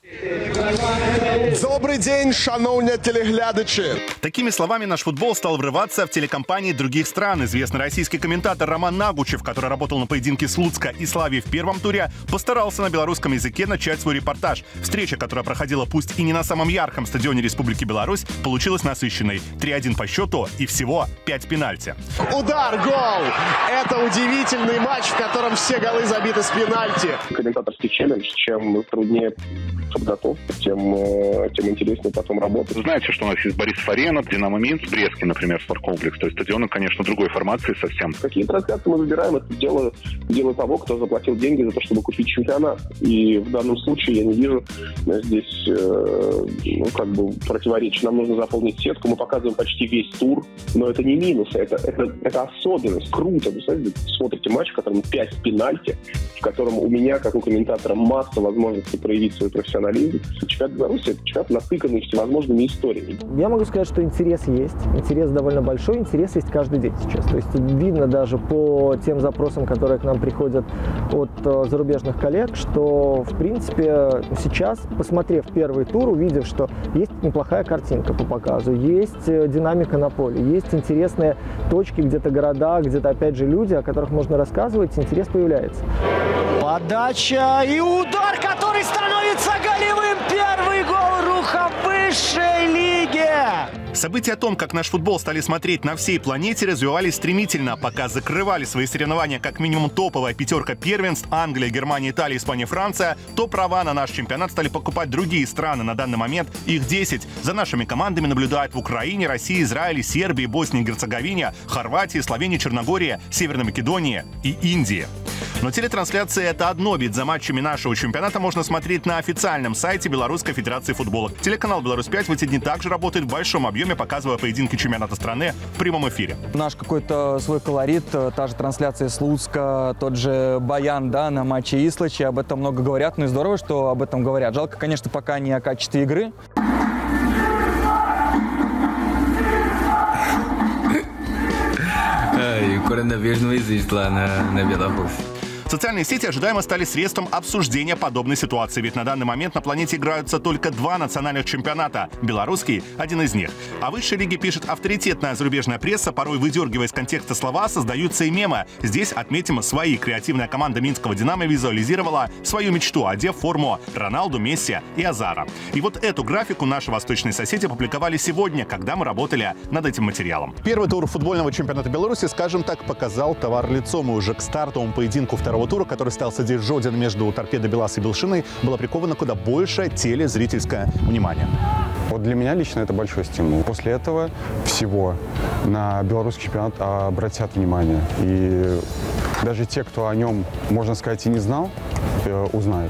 Добрый день, шановні телеглядачі. Такими словами наш футбол стал врываться в телекомпании других стран. Известный российский комментатор Роман Нагучев, который работал на поединке Слуцка и Славии в первом туре, постарался на белорусском языке начать свой репортаж. Встреча, которая проходила пусть и не на самом ярком стадионе Республики Беларусь, получилась насыщенной. три один по счету и всего пять пенальти. Удар, гол! Это удивительный матч, в котором все голы забиты с пенальти. Комментаторский челлендж, чем труднее подготовка, тем, тем интереснее потом работать. Знаете, что у нас есть Борисов Арена, Динамо Минск, Брестский, например, спорткомплекс. То есть стадионы, конечно, другой формации совсем. Какие трансляции мы выбираем, это дело, дело того, кто заплатил деньги за то, чтобы купить чемпионат. И в данном случае я не вижу здесь э, ну, как бы противоречия. Нам нужно заполнить сетку, мы показываем почти весь тур, но это не минус, это, это, это особенность. Круто. Вы знаете, смотрите матч, в котором пять пенальти, в котором у меня, как у комментатора, масса возможностей проявить свой профессионализм. Чемпионат Беларуси – это чемпионат, насыпанный всевозможными историями. Я могу сказать, что интерес есть. Интерес довольно большой. Интерес есть каждый день сейчас. То есть видно даже по тем запросам, которые к нам приходят от зарубежных коллег, что, в принципе, сейчас, посмотрев первый тур, увидев, что есть неплохая картинка по показу, есть динамика на поле, есть интересные точки, где-то города, где-то, опять же, люди, о которых можно рассказывать, интерес появляется. Подача и удар, который становится голевым. Первый гол Руха в высшей лиге. События о том, как наш футбол стали смотреть на всей планете, развивались стремительно. Пока закрывали свои соревнования как минимум топовая пятерка первенств — Англия, Германия, Италия, Испания, Франция, то права на наш чемпионат стали покупать другие страны. На данный момент их десять. За нашими командами наблюдают в Украине, России, Израиле, Сербии, Боснии и Герцеговине, Хорватии, Словении, Черногории, Северной Македонии и Индии. Но телетрансляция — это одно, ведь за матчами нашего чемпионата можно смотреть на официальном сайте Белорусской Федерации футбола. Телеканал «Беларусь пять» в эти дни также работает в большом объеме, показывая поединки чемпионата страны в прямом эфире. Наш какой-то свой колорит, та же трансляция с Луцка, тот же баян, да, на матче Ислачи, об этом много говорят, ну и здорово, что об этом говорят. Жалко, конечно, пока не о качестве игры. E o coronavírus não existe lá na, na Bielorrússia. Социальные сети ожидаемо стали средством обсуждения подобной ситуации, ведь на данный момент на планете играются только два национальных чемпионата. Белорусский – один из них. О высшей лиге пишет авторитетная зарубежная пресса, порой выдергивая из контекста слова, создаются и мемы. Здесь отметим свои. Креативная команда минского «Динамо» визуализировала свою мечту, одев форму Роналду, Месси и Азара. И вот эту графику наши восточные соседи опубликовали сегодня, когда мы работали над этим материалом. Первый тур футбольного чемпионата Беларуси, скажем так, показал товар лицом. И уже к стартовому поединку второго второго тура, который стался здесь Жодин между Торпедо Белас и Белшиной, было приковано куда больше телезрительское внимание. Вот для меня лично это большой стимул. После этого всего на белорусский чемпионат обратят внимание. И даже те, кто о нем, можно сказать, и не знал, узнают.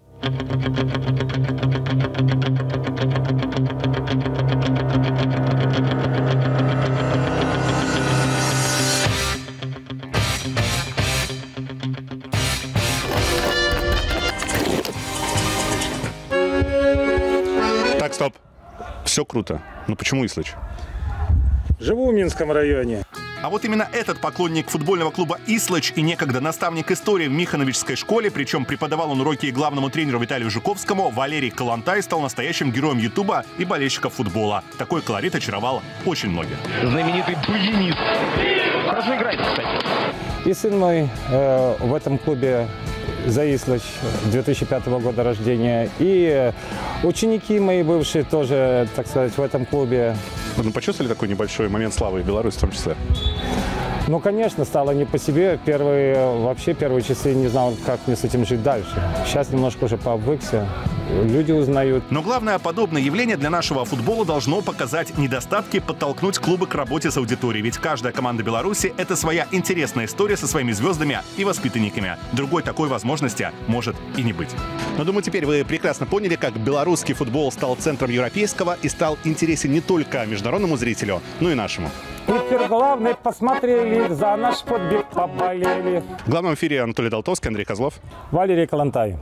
Так, стоп. Все круто. Но почему Ислыч? Живу в Минском районе. А вот именно этот поклонник футбольного клуба «Ислыч» и некогда наставник истории в Михановичской школе, причем преподавал он уроки и главному тренеру Виталию Жуковскому, Валерий Калантай, стал настоящим героем Ютуба и болельщиков футбола. Такой колорит очаровал очень многих. Знаменитый баянист. Хорошо играет, кстати. И сын мой э, в этом клубе за Ислыч две тысячи пятого года рождения. И ученики мои бывшие тоже, так сказать, в этом клубе. Вы почувствовали такой небольшой момент славы в Беларуси в том числе? Ну, конечно, стало не по себе. Первые, вообще первые часы не знал, как мне с этим жить дальше. Сейчас немножко уже пообвыкся. Люди узнают. Но главное, подобное явление для нашего футбола должно показать недостатки, подтолкнуть клубы к работе с аудиторией. Ведь каждая команда Беларуси – это своя интересная история со своими звездами и воспитанниками. Другой такой возможности может и не быть. Но думаю, теперь вы прекрасно поняли, как белорусский футбол стал центром европейского и стал интересен не только международному зрителю, но и нашему. Теперь главное, посмотрели, за наш подбег поболели. В главном эфире Анатолий Долтовский, Андрей Козлов. Валерий Калантай.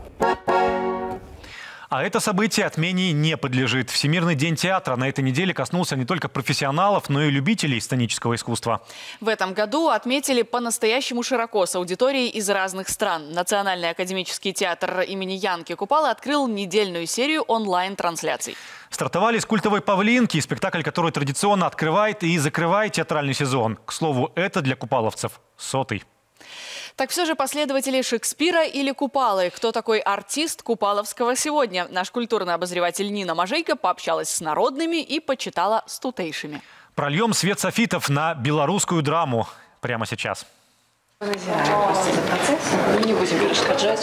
А это событие отмене не подлежит. Всемирный день театра на этой неделе коснулся не только профессионалов, но и любителей сценического искусства. В этом году отметили по-настоящему широко с аудиторией из разных стран. Национальный академический театр имени Янки Купала открыл недельную серию онлайн-трансляций. Стартовали с культовой «Павлинки», спектакль, который традиционно открывает и закрывает театральный сезон. К слову, это для купаловцев сотый. Так все же последователи Шекспира или Купалы. Кто такой артист Купаловского сегодня? Наш культурный обозреватель Нина Мажейко пообщалась с народными и почитала с тутейшими. Прольем свет софитов на белорусскую драму прямо сейчас. Не будем перешкоджать.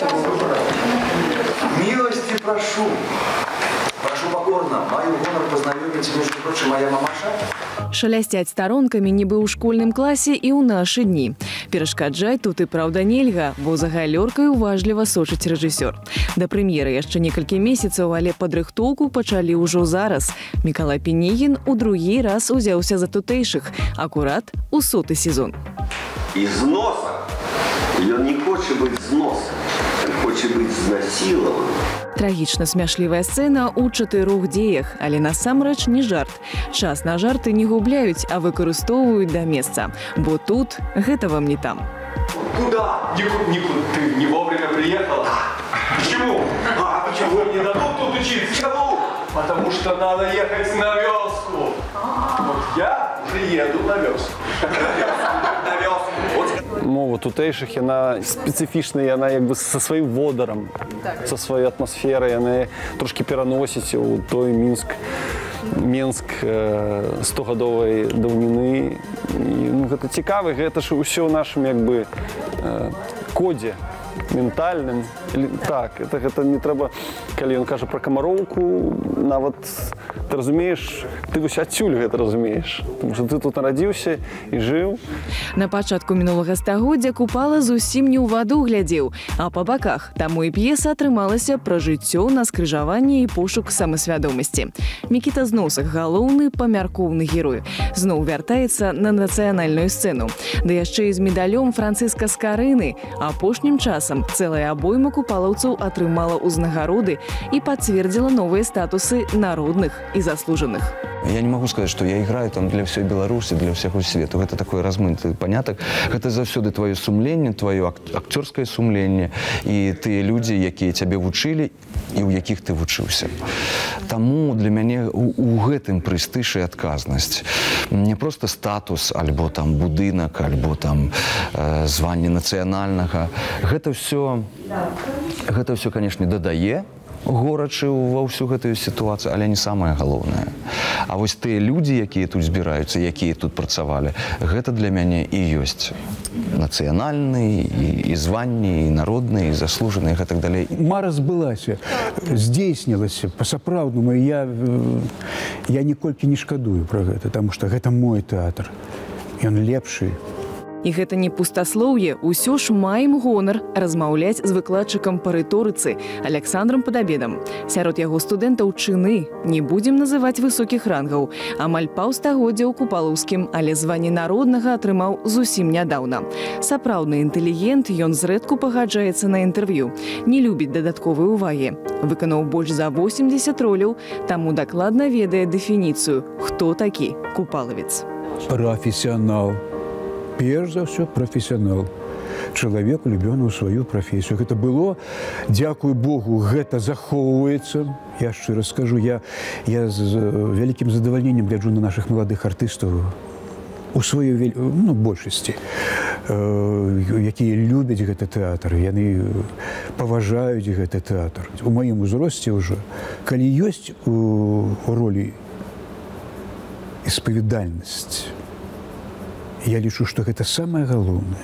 Милости прошу. Прошу покорно, маю гонор познайоміць, между прочим, моя мамаша. Шалясцяць старонкамі нібы ў школьным класе і ў нашы дні. Перашкаджаць тут і праўда нельга, бо за галёркай уважліва сочыць рэжысёр. Да прэм'еры яшчэ некалькі месяцаў, але падрыхтоўку пачалі ўжо зараз. Мікалай Пінігін у другі раз узяўся за тутэйшых, акурат у соты сезон. І з носа. Ён не хоча быць з носа, ён хоча быць знасілаваным. Трагічна смяшлівая сцэна ў чатырох дзеях, але насамрэч не жарт. Час на жарты не губляюць, а выкарыстоўваюць да месца. Бо тут гэта вам не там. Куда? Никуда, никуда. Ты не вовремя приехала. Почему? А почему не дадут тут учиться? Почему? Потому что надо ехать на вёску. Вот я уже еду на вёску. На вёску. Мова тутейших, яна специфічна, яна як бы са сваім водарам, са сваёй атмасферай, яна трошки пераносіць у той Мінск, Менск стогадовай даўніны. Ну, гэта цікава, гэта ж усё ў нашым як бы кодзе ментальным. Так, это, гэта не трэба, калі ён кажа пра камароўку, нават ты разумееш, ты вось адсюль гэта разумееш, тому што ты тут нарадзіўся і жыў. На пачатку мінулага стагоддзя Купала зусім не ў ваду глядзеў, а па баках. Таму і п'еса атрымалася пра жыццё на скрыжаванні і пошук самасвядомасці. Мікіта Зносак, галоўны памяркоўны герой, зноў вяртаецца на нацыянальную сцэну. Да яшчэ і з медалём Францыска Скарыны. Апошнім часам цэлая абойма купалаўцаў атрымала ўзнагароды і пацвердзіла новыя статусы народных и заслуженных. Я не могу сказать, что я играю там для всей Беларуси, для всего свету. Это такой размытый поняток. Это заўсёды твое сумленне, твое актерское сумленне и тыя люди, якія тебе вучили и у якіх ты вучыўся. Таму для мяне у, у гэтым прэстыж і адказнасць. Не просто статус, альбо там будынак, альбо там э, званне нацыянальнага. Гэта все, гэта все, конечно, дадае горачы ва ўсю гэтую сітуацыю, але не самае галоўнае. А вось тыя людзі, якія тут збіраюцца, якія тут працавалі, гэта для мяне і ёсць нацыянальны, і, і званні, і народны, і заслужаны, і так далей. Мара збылася, здзейснілася па-сапраўднаму, і я, я ніколькі не шкадую пра гэта, таму што гэта мой тэатр. Ён лепшы. І гэта не пустаслоўе, усё ж маем гонар размаўляць з выкладчыкам па рыторыцы Александром Падабедам. Сярод яго студэнтаў чыны, не будзем называць высокіх рангаў. Амаль паўстагоддзя ў Купалаўскім, але званне народнага атрымаў зусім нядаўна. Сапраўдны інтэлігент, ён зрэдку пагаджаецца на інтэрв'ю. Не любіць дадатковай увагі. Выканаў больш за восемьдесят роляў, таму дакладна ведае дэфініцыю, хто такі купалавец. Прафесіянал. Перш за ўсё прафесіянал. Чалавек улюбёны ў сваю прафесію. Гэта было, дзякуй Богу, гэта захоўваецца. Я шчыра скажу, я, я з вялікім задавальненнем гляджу на нашых маладых артыстаў у сваёй ну, большасці, якія любяць гэты тэатр, яны паважаюць гэты тэатр. У маім узросце ўжо, калі ёсць у ролі испаведальнасць, я лічу, што гэта самае галоўнае.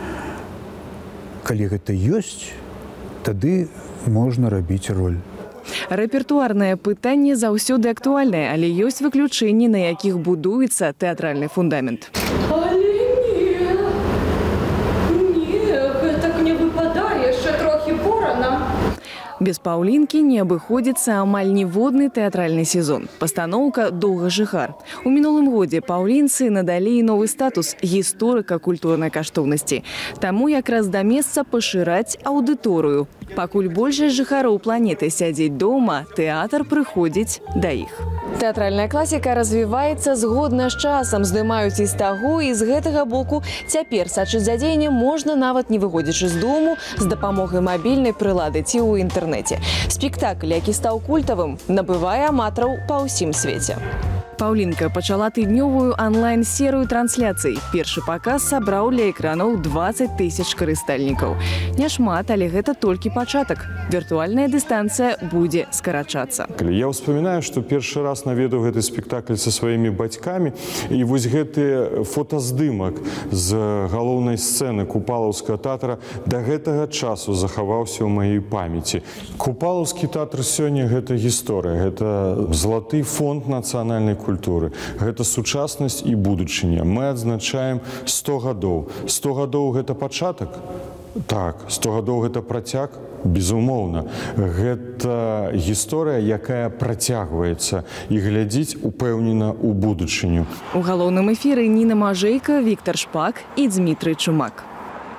Калі гэта ёсць, тады можна рабіць роль. Рэпертуарнае пытанне заўсёды актуальнае, але ёсць выключэнні, на якіх будуецца тэатральны фундамент. Але не, не, гэтак не выпадае, яшчэ трохі порана. Без Паўлінкі не абыходзіцца амаль ніводны тэатральны сезон. Пастаноўка «Доўга жыхар». У мінулым годзе паўлінцы надалі новы статус гісторыка культурнай каштоўнасці. Таму якраз да месца пашыраць аўдыторыю. Пакуль большасць жыхароў планеты сядзець дома, тэатр прыходзіць да іх. Тэатральная класіка развіваецца згодна з часам, здымаюць і з таго, і з гэтага боку. Цяпер сачыць за дзеяннем можна нават не выходзячы з дому, з дапамогай мабільнай прылады ці ў інтэрнэце. Спектакль, які стаў культавым, набывае аматараў па ўсім свеце. Паўлінка пачала тыднёвую онлайн-серыю трансляцый. Першы паказ сабраў для экранаў двадцать тысяч карыстальнікаў. Няшмат, але гэта толькі пачатак. Віртуальная дыстанцыя будзе скарачацца. Я ўспамінаю, што першы раз наведаў гэты спектакль са сваімі бацькамі, і вось гэты фотаздымак з галоўнай сцэны Купалаўскага тэатра да гэтага часу захаваўся ў маёй памяці. Купалаўскі тэатр сёння гэта гісторыя, гэта залаты фонд нацыянальнай культуры. культуры. Гэта сучаснасць і будучыня. Мы адзначаем сто гадоў. сто гадоў гэта пачатак? Так. сто гадоў гэта працяг? Безумоўна. Гэта гісторыя, якая працягваецца і глядзіць упэўнена ў будучыню. У галоўным эфіры Ніна Мажэйка, Віктор Шпак і Дмітрый Чумак.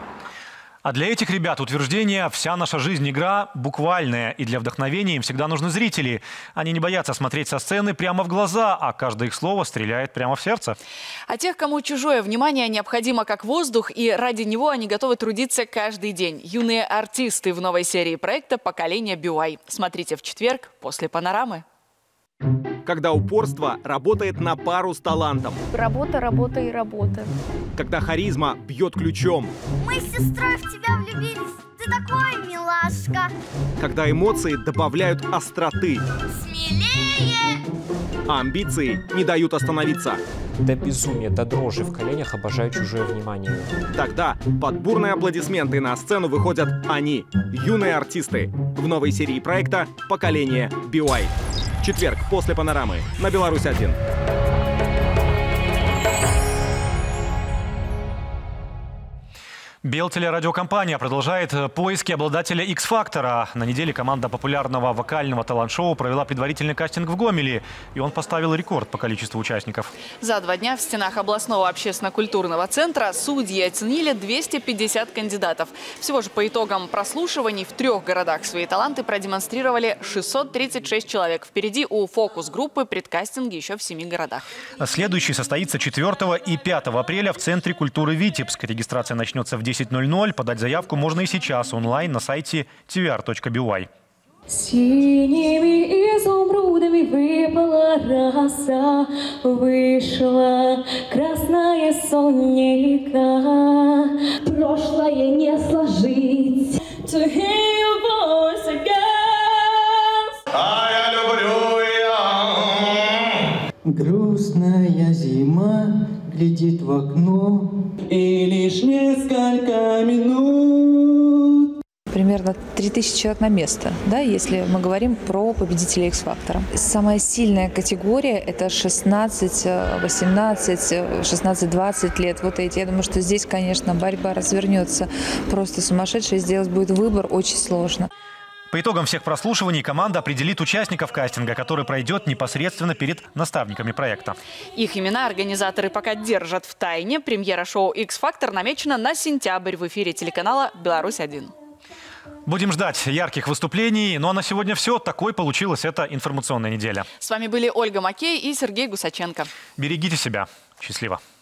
А для этих ребят утверждение «вся наша жизнь игра» буквальная, и для вдохновения им всегда нужны зрители. Они не боятся смотреть со сцены прямо в глаза, а каждое их слово стреляет прямо в сердце. А тех, кому чужое внимание необходимо как воздух, и ради него они готовы трудиться каждый день. Юные артисты в новой серии проекта «Поколение би уай». Смотрите в четверг после «Панорамы». Когда упорство работает на пару с талантом. Работа, работа и работа. Когда харизма бьет ключом. Мы с сестрой в тебя влюбились. Ты такой милашка. Когда эмоции добавляют остроты. Смелее! А амбиции не дают остановиться. До безумия, до дрожи в коленях обожаю чужое внимание. Тогда под бурные аплодисменты на сцену выходят они, юные артисты, в новой серии проекта «Поколение би уай». Четверг после «Панорамы» на Беларусь один. Белтелерадиокомпания продолжает поиски обладателя X-фактора. На неделе команда популярного вокального талант-шоу провела предварительный кастинг в Гомеле, и он поставил рекорд по количеству участников. За два дня в стенах областного общественно-культурного центра судьи оценили двести пятьдесят кандидатов. Всего же по итогам прослушиваний в трех городах свои таланты продемонстрировали шестьсот тридцать шесть человек. Впереди у фокус-группы предкастинги еще в семи городах. Следующий состоится четвёртого и пятого апреля в Центре культуры «Витебск». Регистрация начнется в десять ноль ноль. Подать заявку можно и сейчас онлайн на сайте ти ви ар точка би уай. Синими изумрудами выпала роса, вышла красная сонника. Прошлое не сложить. To hear your voice again. А я люблю я. Грустная зима глядит в окно. И лишь несколько минут. Примерно три тысячи человек на место, да, если мы говорим про победителей X-Factor. Самая сильная категория – это шестнадцать, восемнадцать, шестнадцать двадцать лет. Вот эти. Я думаю, что здесь, конечно, борьба развернется просто сумасшедшая. Сделать будет выбор очень сложно. По итогам всех прослушиваний команда определит участников кастинга, который пройдет непосредственно перед наставниками проекта. Их имена организаторы пока держат в тайне. Премьера шоу X-Factor намечена на сентябрь в эфире телеканала «Беларусь один». Будем ждать ярких выступлений. Ну а на сегодня все. Такой получилась эта информационная неделя. С вами были Ольга Макей и Сергей Гусаченко. Берегите себя. Счастливо.